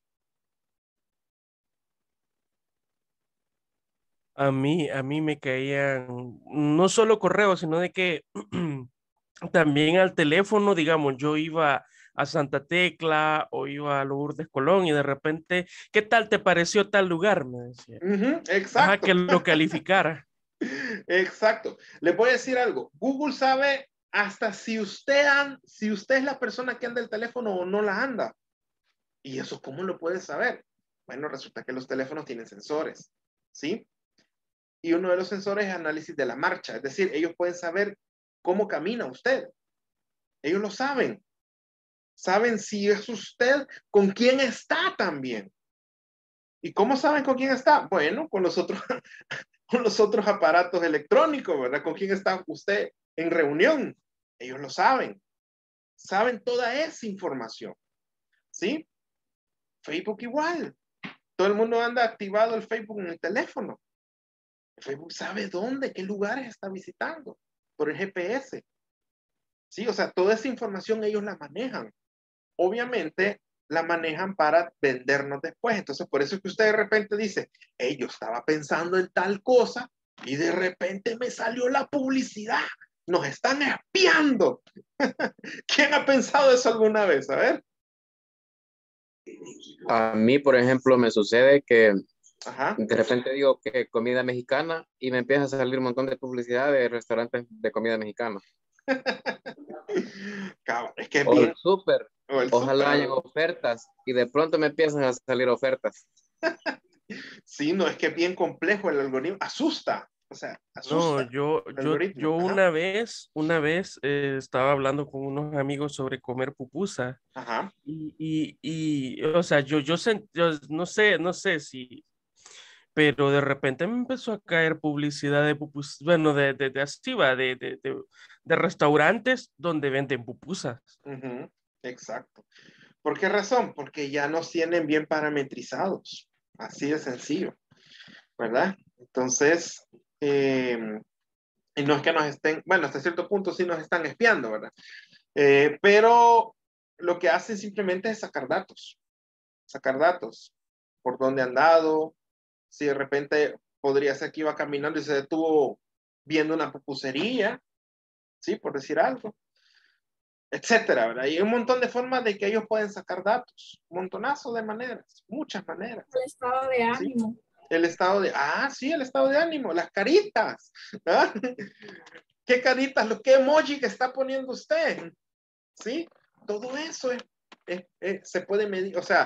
A mí, a mí me caían no solo correos, sino de que también al teléfono, digamos, yo iba a Santa Tecla o iba a Lourdes Colón y de repente, ¿qué tal te pareció tal lugar? Me decía.
Uh-huh,
Ajá,
exacto.
que lo calificara.
Exacto. Les voy a decir algo. Google sabe hasta si usted, an, si usted es la persona que anda el teléfono o no la anda. ¿Y eso cómo lo puede saber? Bueno, resulta que los teléfonos tienen sensores, ¿sí? Y uno de los sensores es análisis de la marcha. Es decir, ellos pueden saber cómo camina usted. Ellos lo saben. Saben si es usted, con quién está también. ¿Y cómo saben con quién está? Bueno, con los otros, con los otros aparatos electrónicos, ¿verdad? ¿Con quién está usted en reunión? Ellos lo saben. Saben toda esa información. ¿Sí? Facebook igual. Todo el mundo anda activado el Facebook en el teléfono. Facebook sabe dónde, qué lugares está visitando por el G P S. Sí, o sea, toda esa información ellos la manejan. Obviamente la manejan para vendernos después. Entonces, por eso es que usted de repente dice, hey, yo estaba pensando en tal cosa y de repente me salió la publicidad. Nos están espiando. ¿Quién ha pensado eso alguna vez? A ver.
A mí, por ejemplo, me sucede que
Ajá.
de repente digo que comida mexicana y me empieza a salir un montón de publicidad de restaurantes de comida mexicana.
Cabrón, es que es
o
bien.
el súper.
O el
Ojalá
súper.
hayan ofertas y de pronto me empiezan a salir ofertas.
Sí, no, es que es bien complejo el algoritmo. Asusta. O sea, asusta.
No, yo,
el
yo,
algoritmo.
yo
Ajá.
una vez, una vez eh, estaba hablando con unos amigos sobre comer pupusa.
Ajá.
Y, y, y, o sea, yo, yo, sent- yo no sé, no sé si, pero de repente me empezó a caer publicidad de pupusas, bueno, de, de, de así va, de, de, de, de restaurantes donde venden pupusas.
Uh-huh. Exacto. ¿Por qué razón? Porque ya nos tienen bien parametrizados. Así de sencillo. ¿Verdad? Entonces, eh, y no es que nos estén, bueno, hasta cierto punto sí nos están espiando, ¿verdad? Eh, pero lo que hacen simplemente es sacar datos. Sacar datos. Por dónde han dado. Si de repente podría ser que iba caminando y se detuvo viendo una pupusería, ¿sí? Por decir algo. Etcétera, ¿verdad? Y hay un montón de formas de que ellos pueden sacar datos. Un montonazo de maneras. Muchas maneras.
El estado de ánimo.
¿Sí? El estado de, ah, sí, el estado de ánimo, las caritas. ¿Ah? ¿Qué caritas? ¿Lo qué emoji que está poniendo usted? ¿Sí? Todo eso es, es, es, se puede medir. O sea,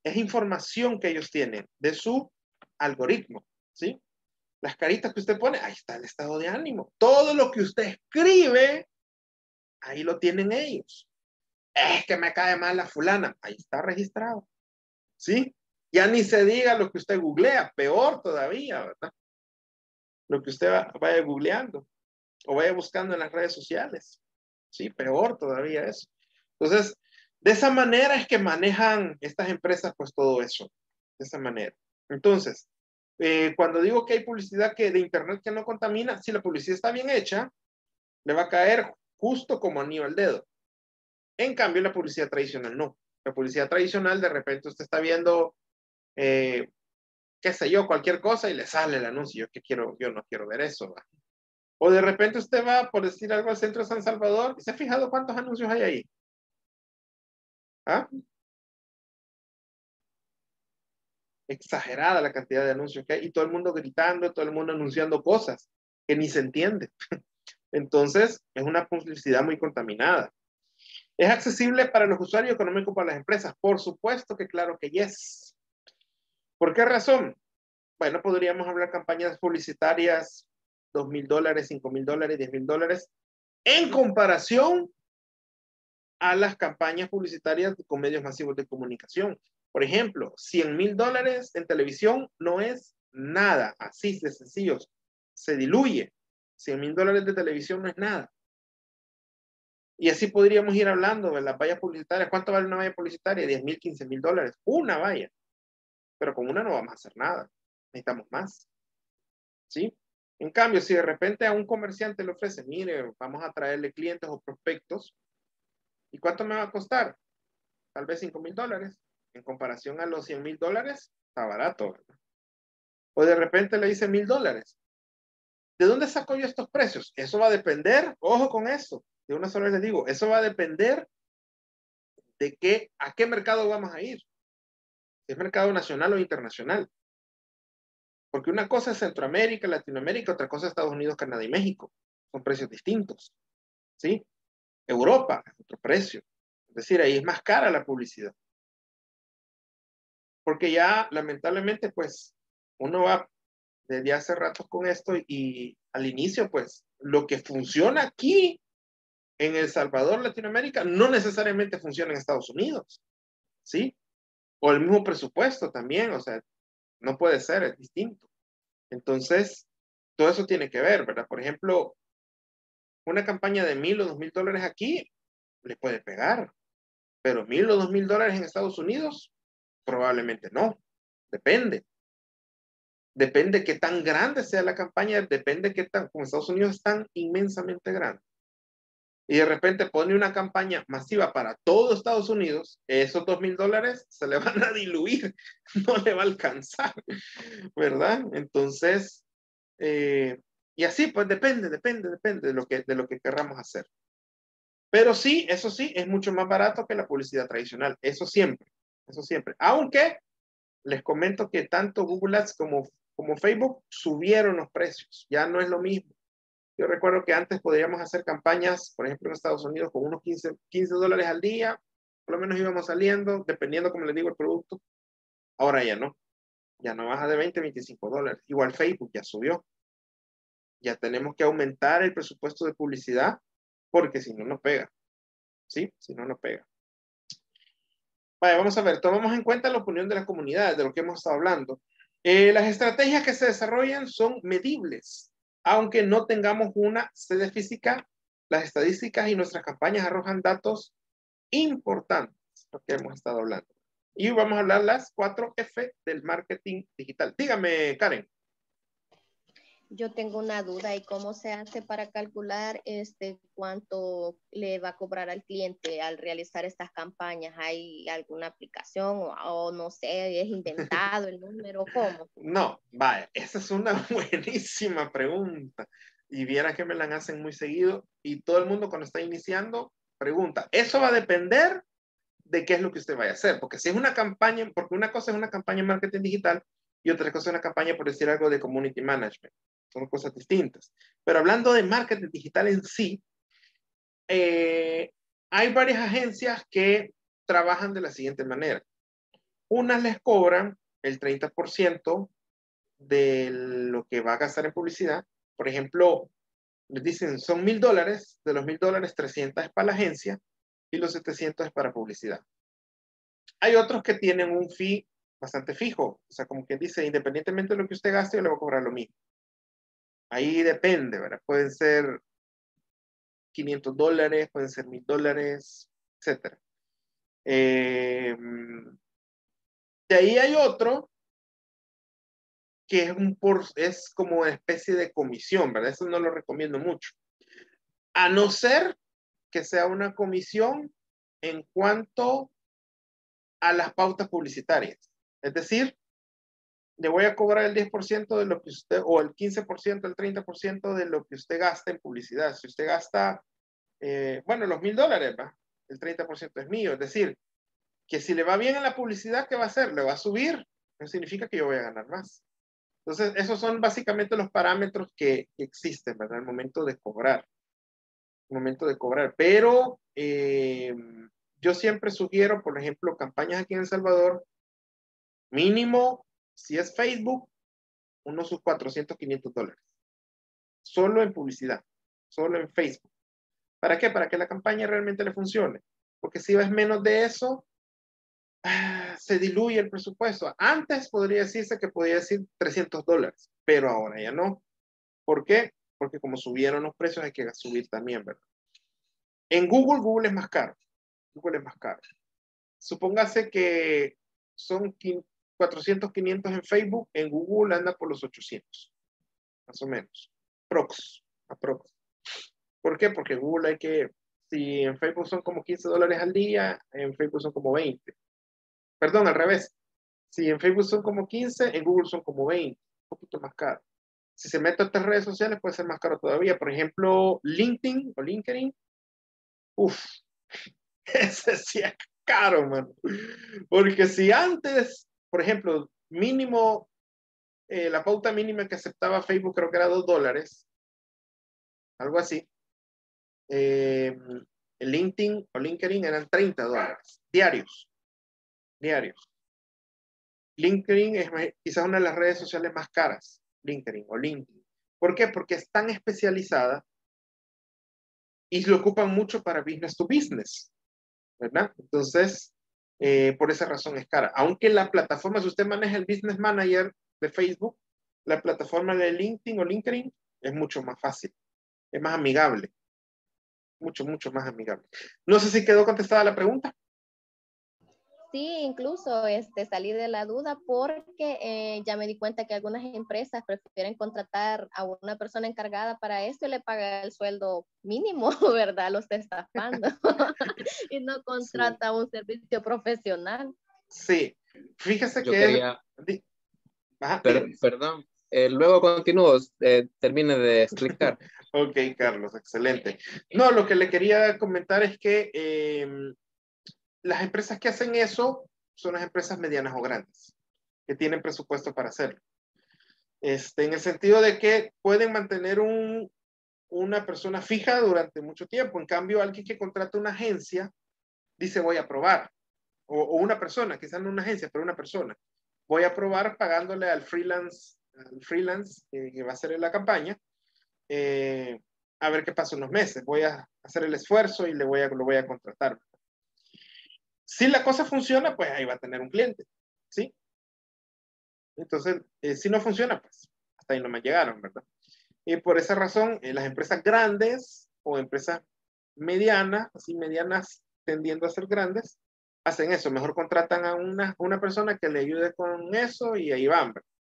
es información que ellos tienen de su algoritmo, ¿sí? Las caritas que usted pone, ahí está el estado de ánimo. Todo lo que usted escribe, ahí lo tienen ellos. Es que me cae mal la fulana, ahí está registrado, ¿sí? Ya ni se diga lo que usted googlea, peor todavía, ¿verdad? Lo que usted va, vaya googleando o vaya buscando en las redes sociales, ¿sí? Peor todavía eso. Entonces, de esa manera es que manejan estas empresas, pues todo eso, de esa manera. Entonces, eh, cuando digo que hay publicidad que de internet que no contamina, si la publicidad está bien hecha, le va a caer justo como anillo al dedo. En cambio, la publicidad tradicional no. La publicidad tradicional, de repente usted está viendo, eh, qué sé yo, cualquier cosa y le sale el anuncio. Yo, que quiero, yo no quiero ver eso, ¿va? O de repente usted va, por decir algo, al centro de San Salvador y se ha fijado cuántos anuncios hay ahí. ¿Ah? Exagerada la cantidad de anuncios que hay y todo el mundo gritando, todo el mundo anunciando cosas que ni se entiende. Entonces, es una publicidad muy contaminada. ¿Es accesible para los usuarios, económico para las empresas? Por supuesto que claro que yes. ¿Por qué razón? Bueno, podríamos hablar campañas publicitarias, dos mil dólares, cinco mil dólares, diez mil dólares, en comparación a las campañas publicitarias con medios masivos de comunicación. Por ejemplo, cien mil dólares en televisión no es nada, así de sencillo, se diluye. cien mil dólares de televisión no es nada. Y así podríamos ir hablando de las vallas publicitarias. ¿Cuánto vale una valla publicitaria? diez mil, quince mil dólares. Una valla. Pero con una no vamos a hacer nada. Necesitamos más. ¿Sí? En cambio, si de repente a un comerciante le ofrece, mire, vamos a traerle clientes o prospectos, ¿y cuánto me va a costar? Tal vez cinco mil dólares. En comparación a los cien mil dólares, está barato, ¿verdad? O de repente le dice mil dólares. ¿De dónde saco yo estos precios? Eso va a depender, ojo con eso, de una sola vez les digo, eso va a depender de qué, a qué mercado vamos a ir. Si es mercado nacional o internacional. Porque una cosa es Centroamérica, Latinoamérica, otra cosa es Estados Unidos, Canadá y México. Son precios distintos. ¿Sí? Europa es otro precio. Es decir, ahí es más cara la publicidad. Porque ya, lamentablemente, pues, uno va desde hace rato con esto y al inicio, pues, lo que funciona aquí en El Salvador, Latinoamérica, no necesariamente funciona en Estados Unidos. ¿Sí? O el mismo presupuesto también, o sea, no puede ser, es distinto. Entonces, todo eso tiene que ver, ¿verdad? Por ejemplo, una campaña de mil o dos mil dólares aquí le puede pegar, pero mil o dos mil dólares en Estados Unidos, probablemente no. Depende. Depende qué tan grande sea la campaña, depende qué tan, como Estados Unidos es tan inmensamente grande. Y de repente pone una campaña masiva para todo Estados Unidos, esos dos mil dólares se le van a diluir, no le va a alcanzar, ¿verdad? Entonces, eh, y así pues depende, depende, depende de lo que, de lo que querramos hacer. Pero sí, eso sí, es mucho más barato que la publicidad tradicional, eso siempre, eso siempre. Aunque les comento que tanto Google Ads como, como Facebook subieron los precios, ya no es lo mismo. Yo recuerdo que antes podríamos hacer campañas, por ejemplo, en Estados Unidos con unos quince, quince dólares al día, por lo menos íbamos saliendo, dependiendo, como les digo, el producto. Ahora ya no, ya no baja de veinte, veinticinco dólares. Igual Facebook ya subió. Ya tenemos que aumentar el presupuesto de publicidad, porque si no, no pega. ¿Sí? Si no, no pega. Vale, vamos a ver, tomamos en cuenta la opinión de la comunidad, de lo que hemos estado hablando. Eh, las estrategias que se desarrollan son medibles. Aunque no tengamos una sede física, las estadísticas y nuestras campañas arrojan datos importantes, lo que hemos estado hablando. Y vamos a hablar las cuatro F del marketing digital. Dígame, Karen.
Yo tengo una duda, ¿y cómo se hace para calcular este cuánto le va a cobrar al cliente al realizar estas campañas? ¿Hay alguna aplicación o, o no sé, es inventado el número? ¿Cómo?
No, vaya, esa es una buenísima pregunta. Y viera que me la hacen muy seguido y todo el mundo cuando está iniciando pregunta. Eso va a depender de qué es lo que usted vaya a hacer. Porque si es una campaña, porque una cosa es una campaña de marketing digital y otra cosa es una campaña, por decir algo, de community management. Son cosas distintas. Pero hablando de marketing digital en sí, eh, hay varias agencias que trabajan de la siguiente manera. Unas les cobran el treinta por ciento de lo que va a gastar en publicidad. Por ejemplo, les dicen, son mil dólares, de los mil dólares, trescientos es para la agencia y los setecientos es para publicidad. Hay otros que tienen un fee bastante fijo, o sea, como que dice, independientemente de lo que usted gaste, yo le voy a cobrar lo mismo. Ahí depende, ¿verdad? Pueden ser quinientos dólares, pueden ser mil dólares, etcétera. Eh, de ahí hay otro que es, un por, es como una especie de comisión, ¿verdad? Eso no lo recomiendo mucho. A no ser que sea una comisión en cuanto a las pautas publicitarias. Es decir, le voy a cobrar el diez por ciento de lo que usted, o el quince por ciento, el treinta por ciento de lo que usted gasta en publicidad. Si usted gasta, eh, bueno, los mil dólares, ¿va? El treinta por ciento es mío. Es decir, que si le va bien en la publicidad, ¿qué va a hacer? Le va a subir. Eso significa que yo voy a ganar más. Entonces, esos son básicamente los parámetros que existen, ¿verdad? Al momento de cobrar. Al momento de cobrar. Pero eh, yo siempre sugiero, por ejemplo, campañas aquí en El Salvador, mínimo, si es Facebook, unos sus cuatrocientos, quinientos dólares. Solo en publicidad. Solo en Facebook. ¿Para qué? Para que la campaña realmente le funcione. Porque si ves menos de eso, se diluye el presupuesto. Antes podría decirse que podía decir trescientos dólares, pero ahora ya no. ¿Por qué? Porque como subieron los precios hay que subir también, ¿verdad? En Google, Google es más caro. Google es más caro. Supóngase que son cuatrocientos, quinientos en Facebook, en Google anda por los ochocientos, más o menos. Prox, aprox. ¿Por qué? Porque Google hay que, si en Facebook son como quince dólares al día, en Facebook son como veinte. Perdón, al revés. Si en Facebook son como quince, en Google son como veinte. Un poquito más caro. Si se mete a otras redes sociales, puede ser más caro todavía. Por ejemplo, LinkedIn o LinkedIn. Uf, ese sí es caro, mano. Porque si antes, por ejemplo, mínimo, eh, la pauta mínima que aceptaba Facebook creo que era dos dólares. Algo así. Eh, el LinkedIn o LinkedIn eran treinta dólares diarios. Diarios. LinkedIn es quizás una de las redes sociales más caras, LinkedIn o LinkedIn. ¿Por qué? Porque es tan especializada y lo ocupan mucho para business to business, ¿verdad? Entonces, eh, por esa razón es cara. Aunque la plataforma, si usted maneja el Business Manager de Facebook, la plataforma de LinkedIn o LinkedIn es mucho más fácil, es más amigable, mucho, mucho más amigable. No sé si quedó contestada la pregunta.
Sí, incluso este, salí de la duda porque eh, ya me di cuenta que algunas empresas prefieren contratar a una persona encargada para esto y le paga el sueldo mínimo, ¿verdad? Lo está estafando y no contrata sí. un servicio profesional.
Sí, fíjese
Yo
que...
quería...
Ajá,
per perdón, eh, luego continúo, eh, termine de explicar.
Ok, Carlos, excelente. No, lo que le quería comentar es que... Eh, las empresas que hacen eso son las empresas medianas o grandes, que tienen presupuesto para hacerlo. Este, en el sentido de que pueden mantener un, una persona fija durante mucho tiempo. En cambio, alguien que contrata una agencia dice voy a probar. O, o una persona, quizás no una agencia, pero una persona. Voy a probar pagándole al freelance, al freelance eh, que va a hacer la campaña, eh, a ver qué pasa unos meses. Voy a hacer el esfuerzo y le voy a, lo voy a contratar. Si la cosa funciona, pues ahí va a tener un cliente, ¿sí? Entonces, eh, si no funciona, pues hasta ahí no me llegaron, ¿verdad? Y por esa razón, eh, las empresas grandes o empresas medianas, así medianas tendiendo a ser grandes, hacen eso. Mejor contratan a una, una persona que le ayude con eso y ahí van, ¿verdad?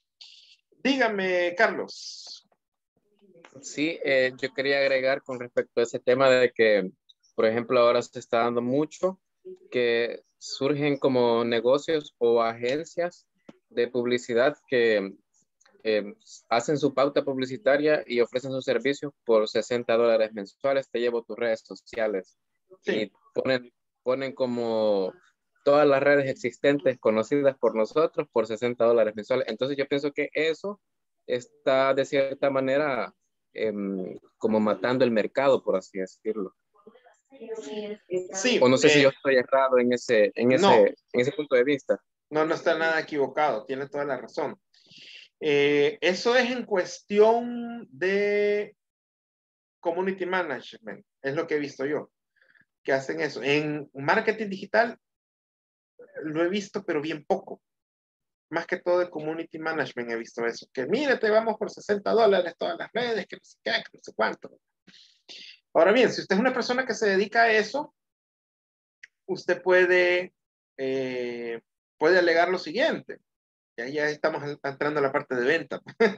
Dígame, Carlos.
Sí, eh, yo quería agregar con respecto a ese tema de que, por ejemplo, ahora se está dando mucho que surgen como negocios o agencias de publicidad que eh, hacen su pauta publicitaria y ofrecen sus servicios por sesenta dólares mensuales. Te llevo tus redes sociales. Sí. Y ponen, ponen como todas las redes existentes conocidas por nosotros por sesenta dólares mensuales. Entonces yo pienso que eso está de cierta manera eh, como matando el mercado, por así decirlo.
Sí,
o no sé
eh,
si yo estoy errado en ese, en ese,
no,
en ese punto de vista.
No, no está nada equivocado, tiene toda la razón. Eh, eso es en cuestión de community management, es lo que he visto yo, que hacen eso. En marketing digital lo he visto, pero bien poco. Más que todo de community management he visto eso. Que mire, te vamos por sesenta dólares todas las redes, que no sé qué, que no sé cuánto. Ahora bien, si usted es una persona que se dedica a eso, usted puede, eh, puede alegar lo siguiente. Ya, ya estamos entrando a la parte de venta.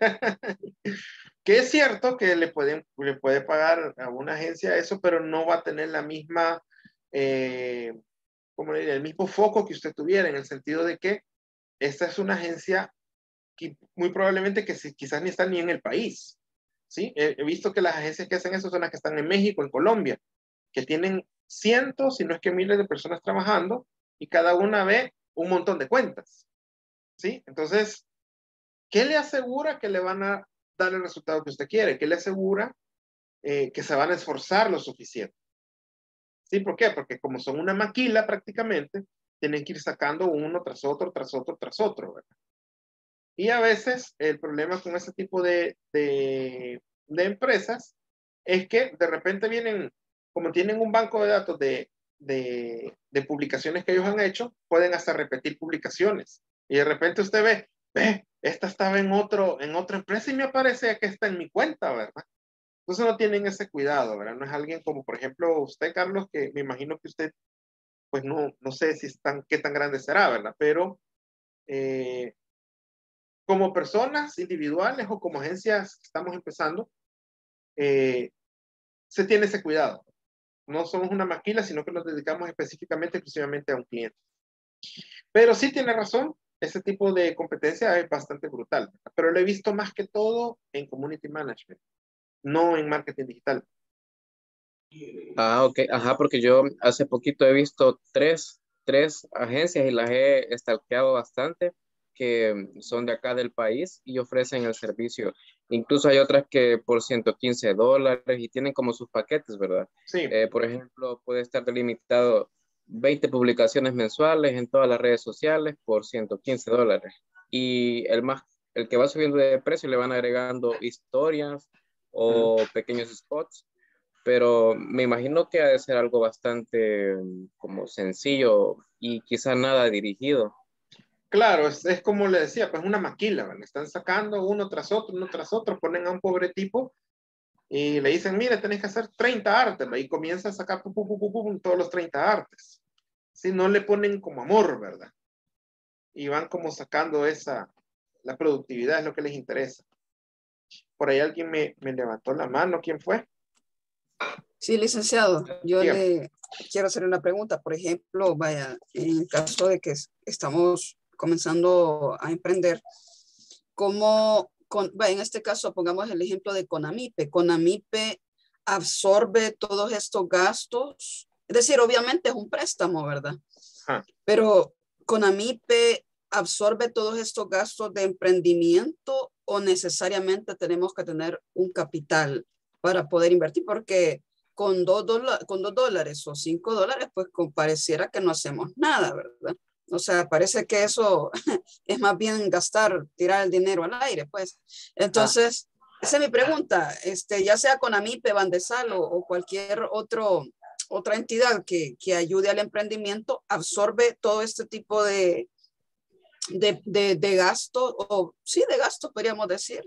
Que es cierto que le, pueden, le puede pagar a una agencia eso, pero no va a tener la misma, eh, ¿cómo le diría? El mismo foco que usted tuviera, en el sentido de que esta es una agencia que muy probablemente que si, quizás ni está ni en el país. ¿Sí? He, he visto que las agencias que hacen eso son las que están en México, en Colombia, que tienen cientos, si no es que miles de personas trabajando, y cada una ve un montón de cuentas. ¿Sí? Entonces, ¿qué le asegura que le van a dar el resultado que usted quiere? ¿Qué le asegura eh, que se van a esforzar lo suficiente? ¿Sí? ¿Por qué? Porque como son una maquila prácticamente, tienen que ir sacando uno tras otro, tras otro, tras otro, ¿verdad? Y a veces el problema con ese tipo de, de, de empresas es que de repente vienen, como tienen un banco de datos de, de, de publicaciones que ellos han hecho, pueden hasta repetir publicaciones. Y de repente usted ve, ve, esta estaba en, otro, en otra empresa y me aparece que está en mi cuenta, ¿verdad? Entonces no tienen ese cuidado, ¿verdad? No es alguien como, por ejemplo, usted, Carlos, que me imagino que usted, pues no, no sé si están, qué tan grande será, ¿verdad? Pero eh, como personas individuales o como agencias que estamos empezando, eh, se tiene ese cuidado. No somos una maquila, sino que nos dedicamos específicamente, exclusivamente a un cliente. Pero sí tiene razón, ese tipo de competencia es bastante brutal, ¿verdad? Pero lo he visto más que todo en community management, no en marketing digital.
Ah, ok, ajá, porque yo hace poquito he visto tres, tres agencias y las he stalkeado bastante, que son de acá del país y ofrecen el servicio. Incluso hay otras que por ciento quince dólares y tienen como sus paquetes, ¿verdad?
Sí.
Eh, por ejemplo, puede estar delimitado veinte publicaciones mensuales en todas las redes sociales por ciento quince dólares. Y el más, el que va subiendo de precio le van agregando historias o mm. pequeños spots. Pero me imagino que ha de ser algo bastante como sencillo y quizá nada dirigido.
Claro, es, es como le decía, pues una maquila, ¿vale? Están sacando uno tras otro, uno tras otro, ponen a un pobre tipo y le dicen, mire, tenés que hacer treinta artes, ¿verdad? Y comienza a sacar pum, pum, pum, pum, todos los treinta artes. Si no le ponen como amor, ¿verdad? Y van como sacando esa, la productividad es lo que les interesa. Por ahí alguien me, me levantó la mano, ¿quién fue?
Sí, licenciado, yo
Dígame.
le quiero hacer una pregunta. Por ejemplo, vaya, en el caso de que estamos comenzando a emprender, ¿cómo, con, vaya, en este caso pongamos el ejemplo de Conamipe? Conamipe absorbe todos estos gastos, es decir, obviamente es un préstamo, ¿verdad?
Ah.
Pero Conamipe absorbe todos estos gastos de emprendimiento o necesariamente tenemos que tener un capital para poder invertir, porque con dos, con dos dólares o cinco dólares, pues pareciera que no hacemos nada, ¿verdad? O sea, parece que eso es más bien gastar, tirar el dinero al aire, pues. Entonces, ah. esa es mi pregunta, este, ya sea Conamipe, Bandesal o, o cualquier otro, otra entidad que, que ayude al emprendimiento, absorbe todo este tipo de, de, de, de gasto, o sí, de gasto, podríamos decir,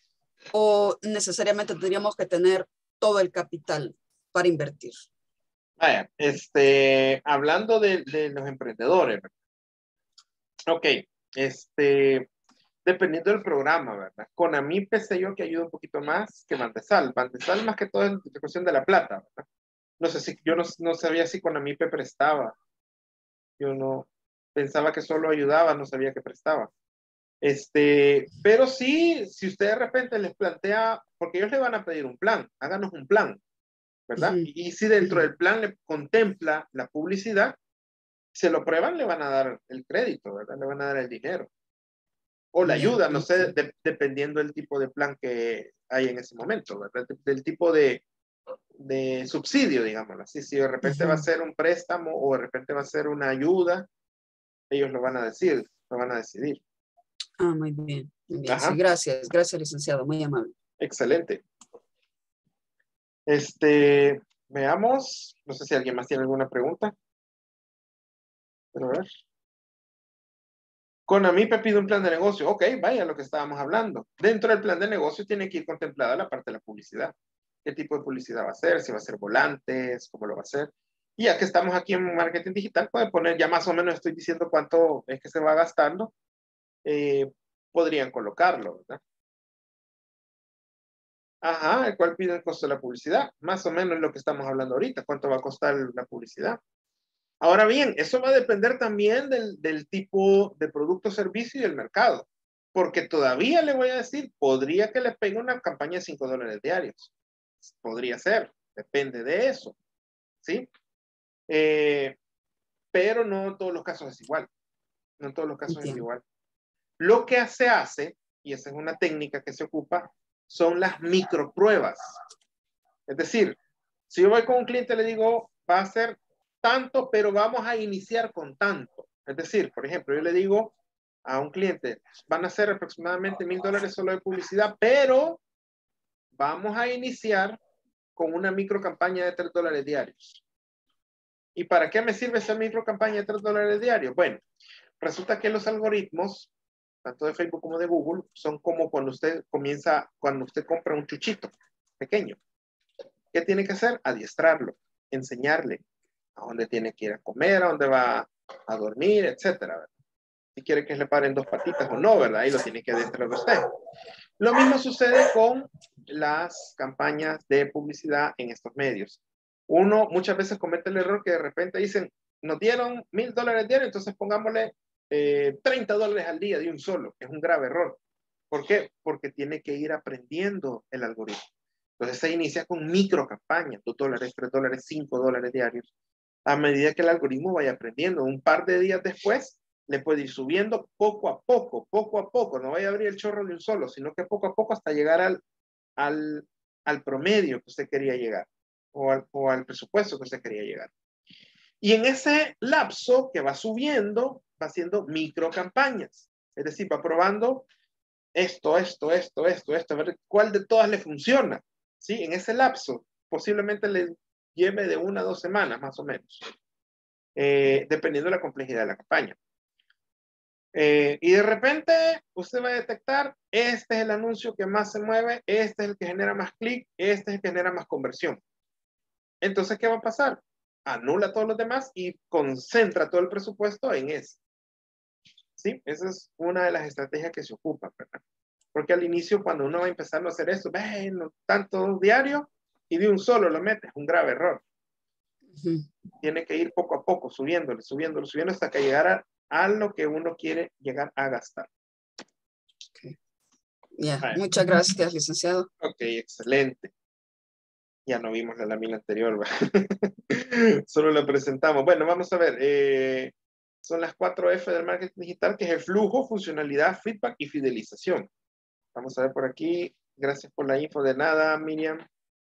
o necesariamente tendríamos que tener todo el capital para invertir.
Vaya, este, hablando de, de los emprendedores, ¿verdad? Ok, este, dependiendo del programa, ¿verdad? Conamipe sé yo que ayuda un poquito más que Bandesal. Bandesal más que todo es la cuestión de la plata, ¿verdad? No sé si, yo no, no sabía si Conamipe prestaba. Yo no, pensaba que solo ayudaba, no sabía que prestaba. Este, pero sí, si usted de repente les plantea, porque ellos le van a pedir un plan, háganos un plan, ¿verdad? Uh-huh. Y, y si dentro uh-huh. del plan le contempla la publicidad, se lo prueban, le van a dar el crédito, ¿verdad? Le van a dar el dinero. O la ayuda, yeah. no sé, de, dependiendo del tipo de plan que hay en ese momento, ¿verdad? Del, del tipo de, de subsidio, digámoslo así. Si de repente uh-huh. va a ser un préstamo o de repente va a ser una ayuda, Ellos lo van a decir, lo van a decidir.
Ah, muy bien. Muy bien.
Ajá.
Sí, gracias, gracias, licenciado, muy amable.
Excelente. Este, veamos, no sé si alguien más tiene alguna pregunta. Pero a ver. CONAMIPE pide un plan de negocio. Ok, vaya lo que estábamos hablando. Dentro del plan de negocio tiene que ir contemplada la parte de la publicidad. ¿Qué tipo de publicidad va a ser? Si va a ser volantes, cómo lo va a hacer. Y ya que estamos aquí en marketing digital, puede poner, ya más o menos estoy diciendo cuánto es que se va gastando. Eh, podrían colocarlo, ¿verdad? Ajá, el cual pide el costo de la publicidad. Más o menos lo que estamos hablando ahorita. ¿Cuánto va a costar la publicidad? Ahora bien, eso va a depender también del, del tipo de producto o servicio y del mercado. Porque todavía le voy a decir, podría que le pegue una campaña de cinco dólares diarios. Podría ser, depende de eso. ¿Sí? Eh, pero no en todos los casos es igual. No en todos los casos
Entiendo.
es igual. Lo que se hace, y esa es una técnica que se ocupa, son las micropruebas. Es decir, si yo voy con un cliente y le digo, va a ser tanto, pero vamos a iniciar con tanto. Es decir, por ejemplo, yo le digo a un cliente, van a ser aproximadamente mil dólares solo de publicidad, pero vamos a iniciar con una micro campaña de tres dólares diarios. ¿Y para qué me sirve esa micro campaña de tres dólares diarios? Bueno, resulta que los algoritmos, tanto de Facebook como de Google, son como cuando usted comienza, cuando usted compra un chuchito pequeño. ¿Qué tiene que hacer? Adiestrarlo, enseñarle a dónde tiene que ir a comer, a dónde va a dormir, etcétera, ¿verdad? Si quiere que le paren dos patitas o no, ¿verdad? Ahí lo tiene que adiestrar usted. Lo mismo sucede con las campañas de publicidad en estos medios. Uno muchas veces comete el error que de repente dicen, nos dieron mil dólares diarios, entonces pongámosle eh, treinta dólares al día de un solo. Es un grave error. ¿Por qué? Porque tiene que ir aprendiendo el algoritmo. Entonces se inicia con micro campañas, dos dólares, tres dólares, cinco dólares diarios. A medida que el algoritmo vaya aprendiendo, un par de días después, le puede ir subiendo poco a poco, poco a poco. No vaya a abrir el chorro de un solo, sino que poco a poco hasta llegar al, al, al promedio que usted quería llegar o al, o al presupuesto que usted quería llegar. Y en ese lapso que va subiendo, va haciendo micro campañas. Es decir, va probando esto, esto, esto, esto, esto, a ver cuál de todas le funciona. ¿Sí? En ese lapso, posiblemente le lleve de una a dos semanas, más o menos, eh, dependiendo de la complejidad de la campaña. Eh, y de repente, usted va a detectar, este es el anuncio que más se mueve, este es el que genera más clic, este es el que genera más conversión. Entonces, ¿qué va a pasar? Anula todos los demás y concentra todo el presupuesto en ese. ¿Sí? Esa es una de las estrategias que se ocupan, ¿verdad? Porque al inicio, cuando uno va a empezar a hacer esto, bueno, tanto diario, y de un solo lo mete, es un grave error. Uh-huh. Tiene que ir poco a poco, subiéndole, subiéndole, subiendo hasta que llegara a lo que uno quiere llegar a gastar.
Okay. Yeah. Vale. Muchas gracias, licenciado.
Ok, excelente. Ya no vimos la lámina anterior, solo la presentamos. Bueno, vamos a ver. Eh, son las cuatro F del marketing digital, que es el flujo, funcionalidad, feedback y fidelización. Vamos a ver por aquí. Gracias por la info. De nada, Miriam.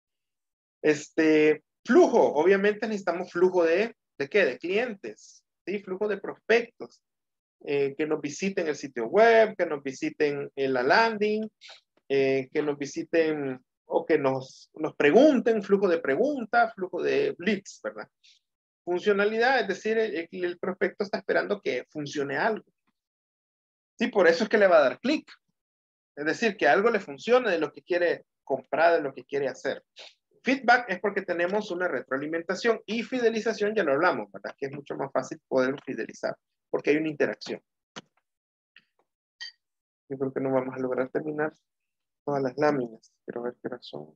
Este, flujo. Obviamente necesitamos flujo de, ¿de qué? De clientes. ¿Sí? Flujo de prospectos. Eh, que nos visiten el sitio web, que nos visiten en la landing, eh, que nos visiten o que nos, nos pregunten, flujo de preguntas, flujo de leads, ¿verdad? Funcionalidad, es decir, el, el prospecto está esperando que funcione algo. Sí, por eso es que le va a dar clic. Es decir, que algo le funcione de lo que quiere comprar, de lo que quiere hacer. Feedback es porque tenemos una retroalimentación y fidelización, ya lo hablamos, ¿verdad? Que es mucho más fácil poder fidelizar porque hay una interacción. Yo creo que no vamos a lograr terminar todas las láminas. Quiero ver qué razón.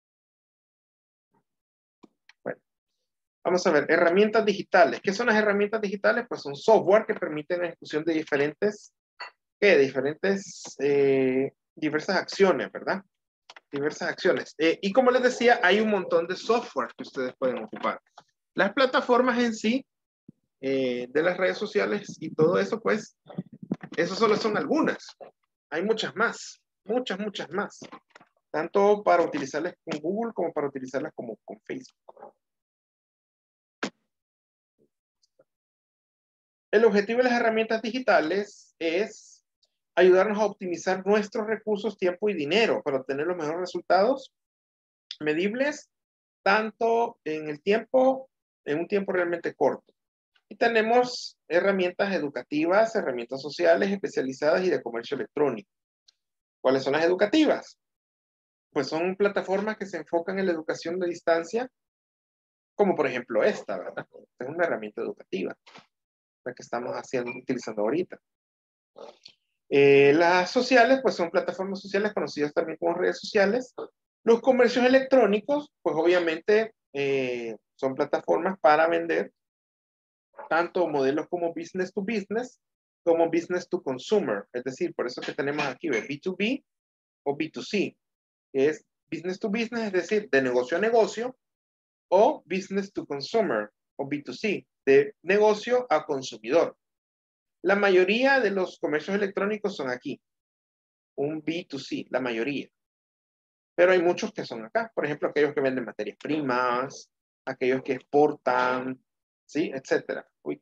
Bueno, vamos a ver, herramientas digitales. ¿Qué son las herramientas digitales? Pues son software que permiten la ejecución de diferentes, ¿qué? Diferentes, eh, diversas acciones, ¿verdad? Diversas acciones. Eh, y como les decía, hay un montón de software que ustedes pueden ocupar. Las plataformas en sí, eh, de las redes sociales y todo eso, pues, eso solo son algunas. Hay muchas más, muchas, muchas más. Tanto para utilizarlas con Google como para utilizarlas como con Facebook. El objetivo de las herramientas digitales es ayudarnos a optimizar nuestros recursos, tiempo y dinero para obtener los mejores resultados medibles, tanto en el tiempo, en un tiempo realmente corto. Y tenemos herramientas educativas, herramientas sociales especializadas y de comercio electrónico. ¿Cuáles son las educativas? Pues son plataformas que se enfocan en la educación de distancia, como por ejemplo esta, ¿verdad? Es una herramienta educativa, la que estamos haciendo, utilizando ahorita. Eh, las sociales, pues son plataformas sociales conocidas también como redes sociales. Los comercios electrónicos, pues obviamente eh, son plataformas para vender tanto modelos como business to business, como business to consumer. Es decir, por eso que tenemos aquí B dos B o B dos C, que es business to business, es decir, de negocio a negocio, o business to consumer, o B dos C, de negocio a consumidor. La mayoría de los comercios electrónicos son aquí, un B dos C, la mayoría. Pero hay muchos que son acá, por ejemplo, aquellos que venden materias primas, aquellos que exportan, ¿sí? Etcétera. Uy.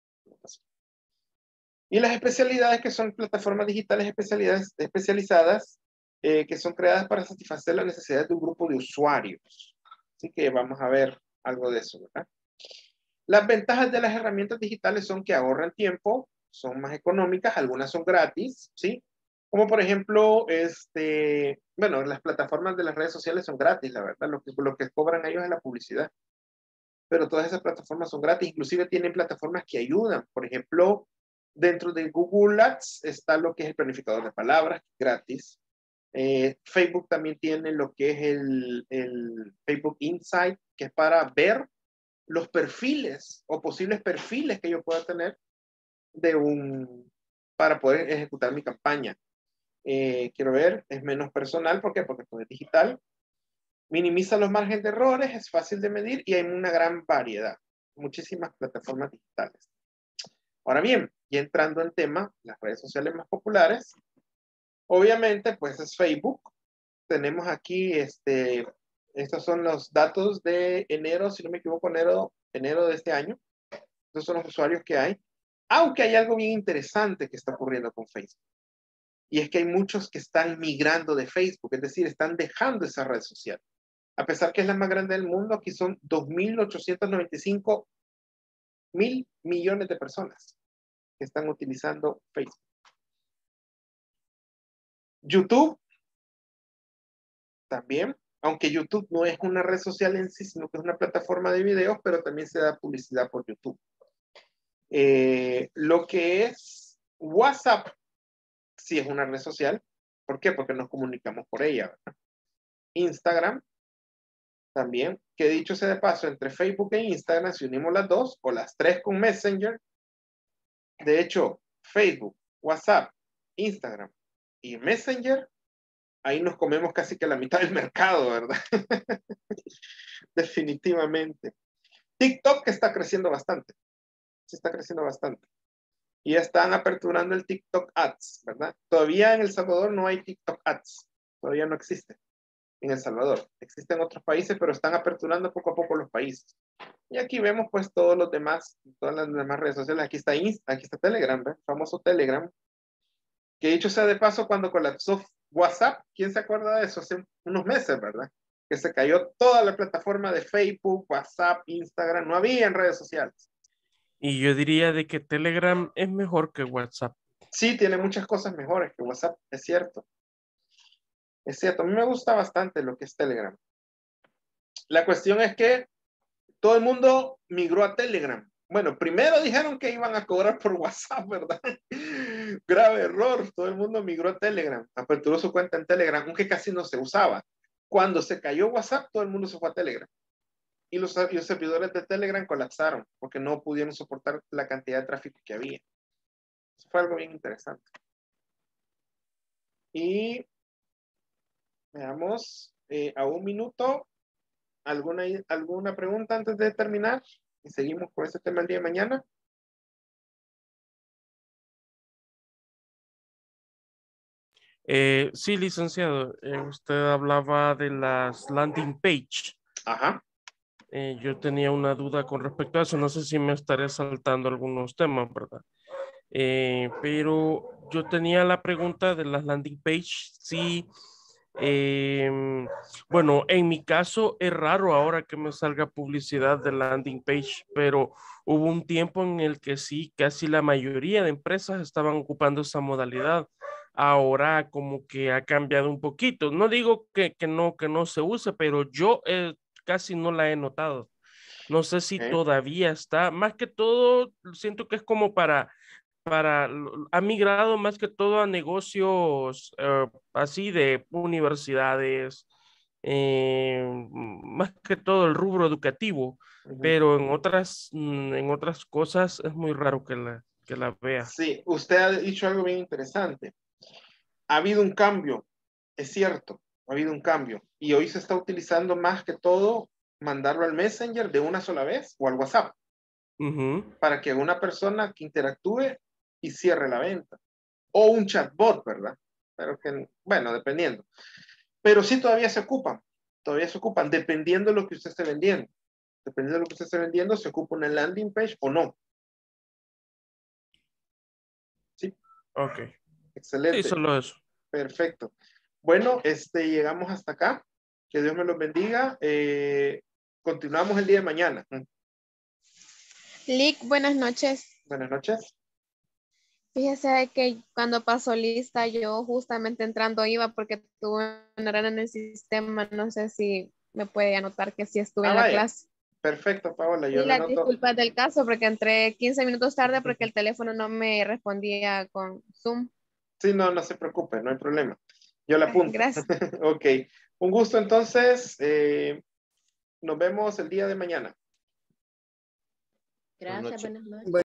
Y las especialidades que son plataformas digitales especialidades, especializadas eh, que son creadas para satisfacer las necesidades de un grupo de usuarios. Así que vamos a ver algo de eso, ¿verdad? Las ventajas de las herramientas digitales son que ahorran tiempo, son más económicas, algunas son gratis, ¿sí? Como por ejemplo, este, bueno, las plataformas de las redes sociales son gratis, la verdad, lo que, lo que cobran ellos es la publicidad. Pero todas esas plataformas son gratis, inclusive tienen plataformas que ayudan. Por ejemplo, dentro de Google Ads está lo que es el planificador de palabras, gratis. Eh, Facebook también tiene lo que es el, el Facebook Insight, que es para ver los perfiles o posibles perfiles que yo pueda tener de un, para poder ejecutar mi campaña. Eh, quiero ver, es menos personal, ¿por qué? Porque todo es digital. Minimiza los márgenes de errores, es fácil de medir y hay una gran variedad. Muchísimas plataformas digitales. Ahora bien, ya entrando en tema, las redes sociales más populares, obviamente, pues es Facebook. Tenemos aquí, este, estos son los datos de enero, si no me equivoco, enero, enero de este año. Estos son los usuarios que hay. Aunque hay algo bien interesante que está ocurriendo con Facebook. Y es que hay muchos que están migrando de Facebook, es decir, están dejando esa red social. A pesar que es la más grande del mundo, aquí son dos mil ochocientos noventa y cinco mil millones de personas que están utilizando Facebook. YouTube también, aunque YouTube no es una red social en sí, sino que es una plataforma de videos, pero también se da publicidad por YouTube. Eh, lo que es WhatsApp, sí es una red social. ¿Por qué? Porque nos comunicamos por ella, ¿verdad? Instagram, también, que dicho sea de paso, entre Facebook e Instagram, si unimos las dos, o las tres con Messenger, de hecho, Facebook, WhatsApp, Instagram y Messenger, ahí nos comemos casi que la mitad del mercado, ¿verdad? Definitivamente. TikTok está creciendo bastante. Sí está creciendo bastante. Y ya están aperturando el TikTok Ads, ¿verdad? Todavía en El Salvador no hay TikTok Ads. Todavía no existe en El Salvador. Existen otros países, pero están aperturando poco a poco los países. Y aquí vemos pues todos los demás, todas las demás redes sociales. Aquí está Insta, aquí está Telegram, ¿verdad? El famoso Telegram. Que dicho sea de paso, cuando colapsó WhatsApp, ¿quién se acuerda de eso? Hace unos meses, ¿verdad? Que se cayó toda la plataforma de Facebook, WhatsApp, Instagram, no había en redes sociales.
Y yo diría de que Telegram es mejor que WhatsApp.
Sí, tiene muchas cosas mejores que WhatsApp, es cierto. Es cierto, a mí me gusta bastante lo que es Telegram. La cuestión es que todo el mundo migró a Telegram. Bueno, primero dijeron que iban a cobrar por WhatsApp, ¿verdad? Grave error, todo el mundo migró a Telegram, aperturó su cuenta en Telegram, aunque casi no se usaba. Cuando se cayó WhatsApp, todo el mundo se fue a Telegram. Y los, y los servidores de Telegram colapsaron porque no pudieron soportar la cantidad de tráfico que había. Eso fue algo bien interesante. Y veamos, eh, a un minuto, ¿alguna, ¿alguna pregunta antes de terminar? Y seguimos con este tema el día de mañana.
Eh, sí, licenciado, eh, usted hablaba de las landing page.
Ajá.
Eh, yo tenía una duda con respecto a eso. No sé si me estaré saltando algunos temas, ¿verdad? Eh, pero yo tenía la pregunta de las landing page. Sí, eh, bueno, en mi caso es raro ahora que me salga publicidad de landing page, pero hubo un tiempo en el que sí, casi la mayoría de empresas estaban ocupando esa modalidad. Ahora como que ha cambiado un poquito. No digo que, que no, que no se use, pero yo eh, casi no la he notado. No sé si
Ok.
todavía está. Más que todo, siento que es como para para, ha migrado más que todo a negocios eh, así de universidades, eh, más que todo el rubro educativo,
Ujú.
pero en otras, mm, en otras cosas es muy raro que la, que la vea.
Sí, usted ha dicho algo bien interesante. Ha habido un cambio, es cierto, ha habido un cambio. Y hoy se está utilizando más que todo mandarlo al Messenger de una sola vez o al WhatsApp
Ujú.
para que una persona que interactúe y cierre la venta. O un chatbot, ¿verdad? Pero que, bueno, dependiendo. Pero sí todavía se ocupan, todavía se ocupan, dependiendo de lo que usted esté vendiendo. Dependiendo de lo que usted esté vendiendo, se ocupa una landing page o no. Sí,
Ok. Sí,
excelente,
solo eso.
perfecto. Bueno, este, llegamos hasta acá. Que Dios me los bendiga. Eh, continuamos el día de mañana.
Lick, buenas noches.
Buenas noches.
Fíjese de que cuando pasó lista, yo justamente entrando iba porque tuve un error en el sistema. No sé si me puede anotar que sí estuve
Ah,
en la
vaya.
clase.
Perfecto, Paola. Yo
Y
le
las
anoto.
disculpas del caso porque entré quince minutos tarde porque el teléfono no me respondía con Zoom.
Sí, no, no se preocupe, no hay problema. Yo le apunto.
Gracias.
Ok. Un gusto entonces. Eh, nos vemos el día de mañana.
Gracias,
noches.
buenas noches.
Bueno.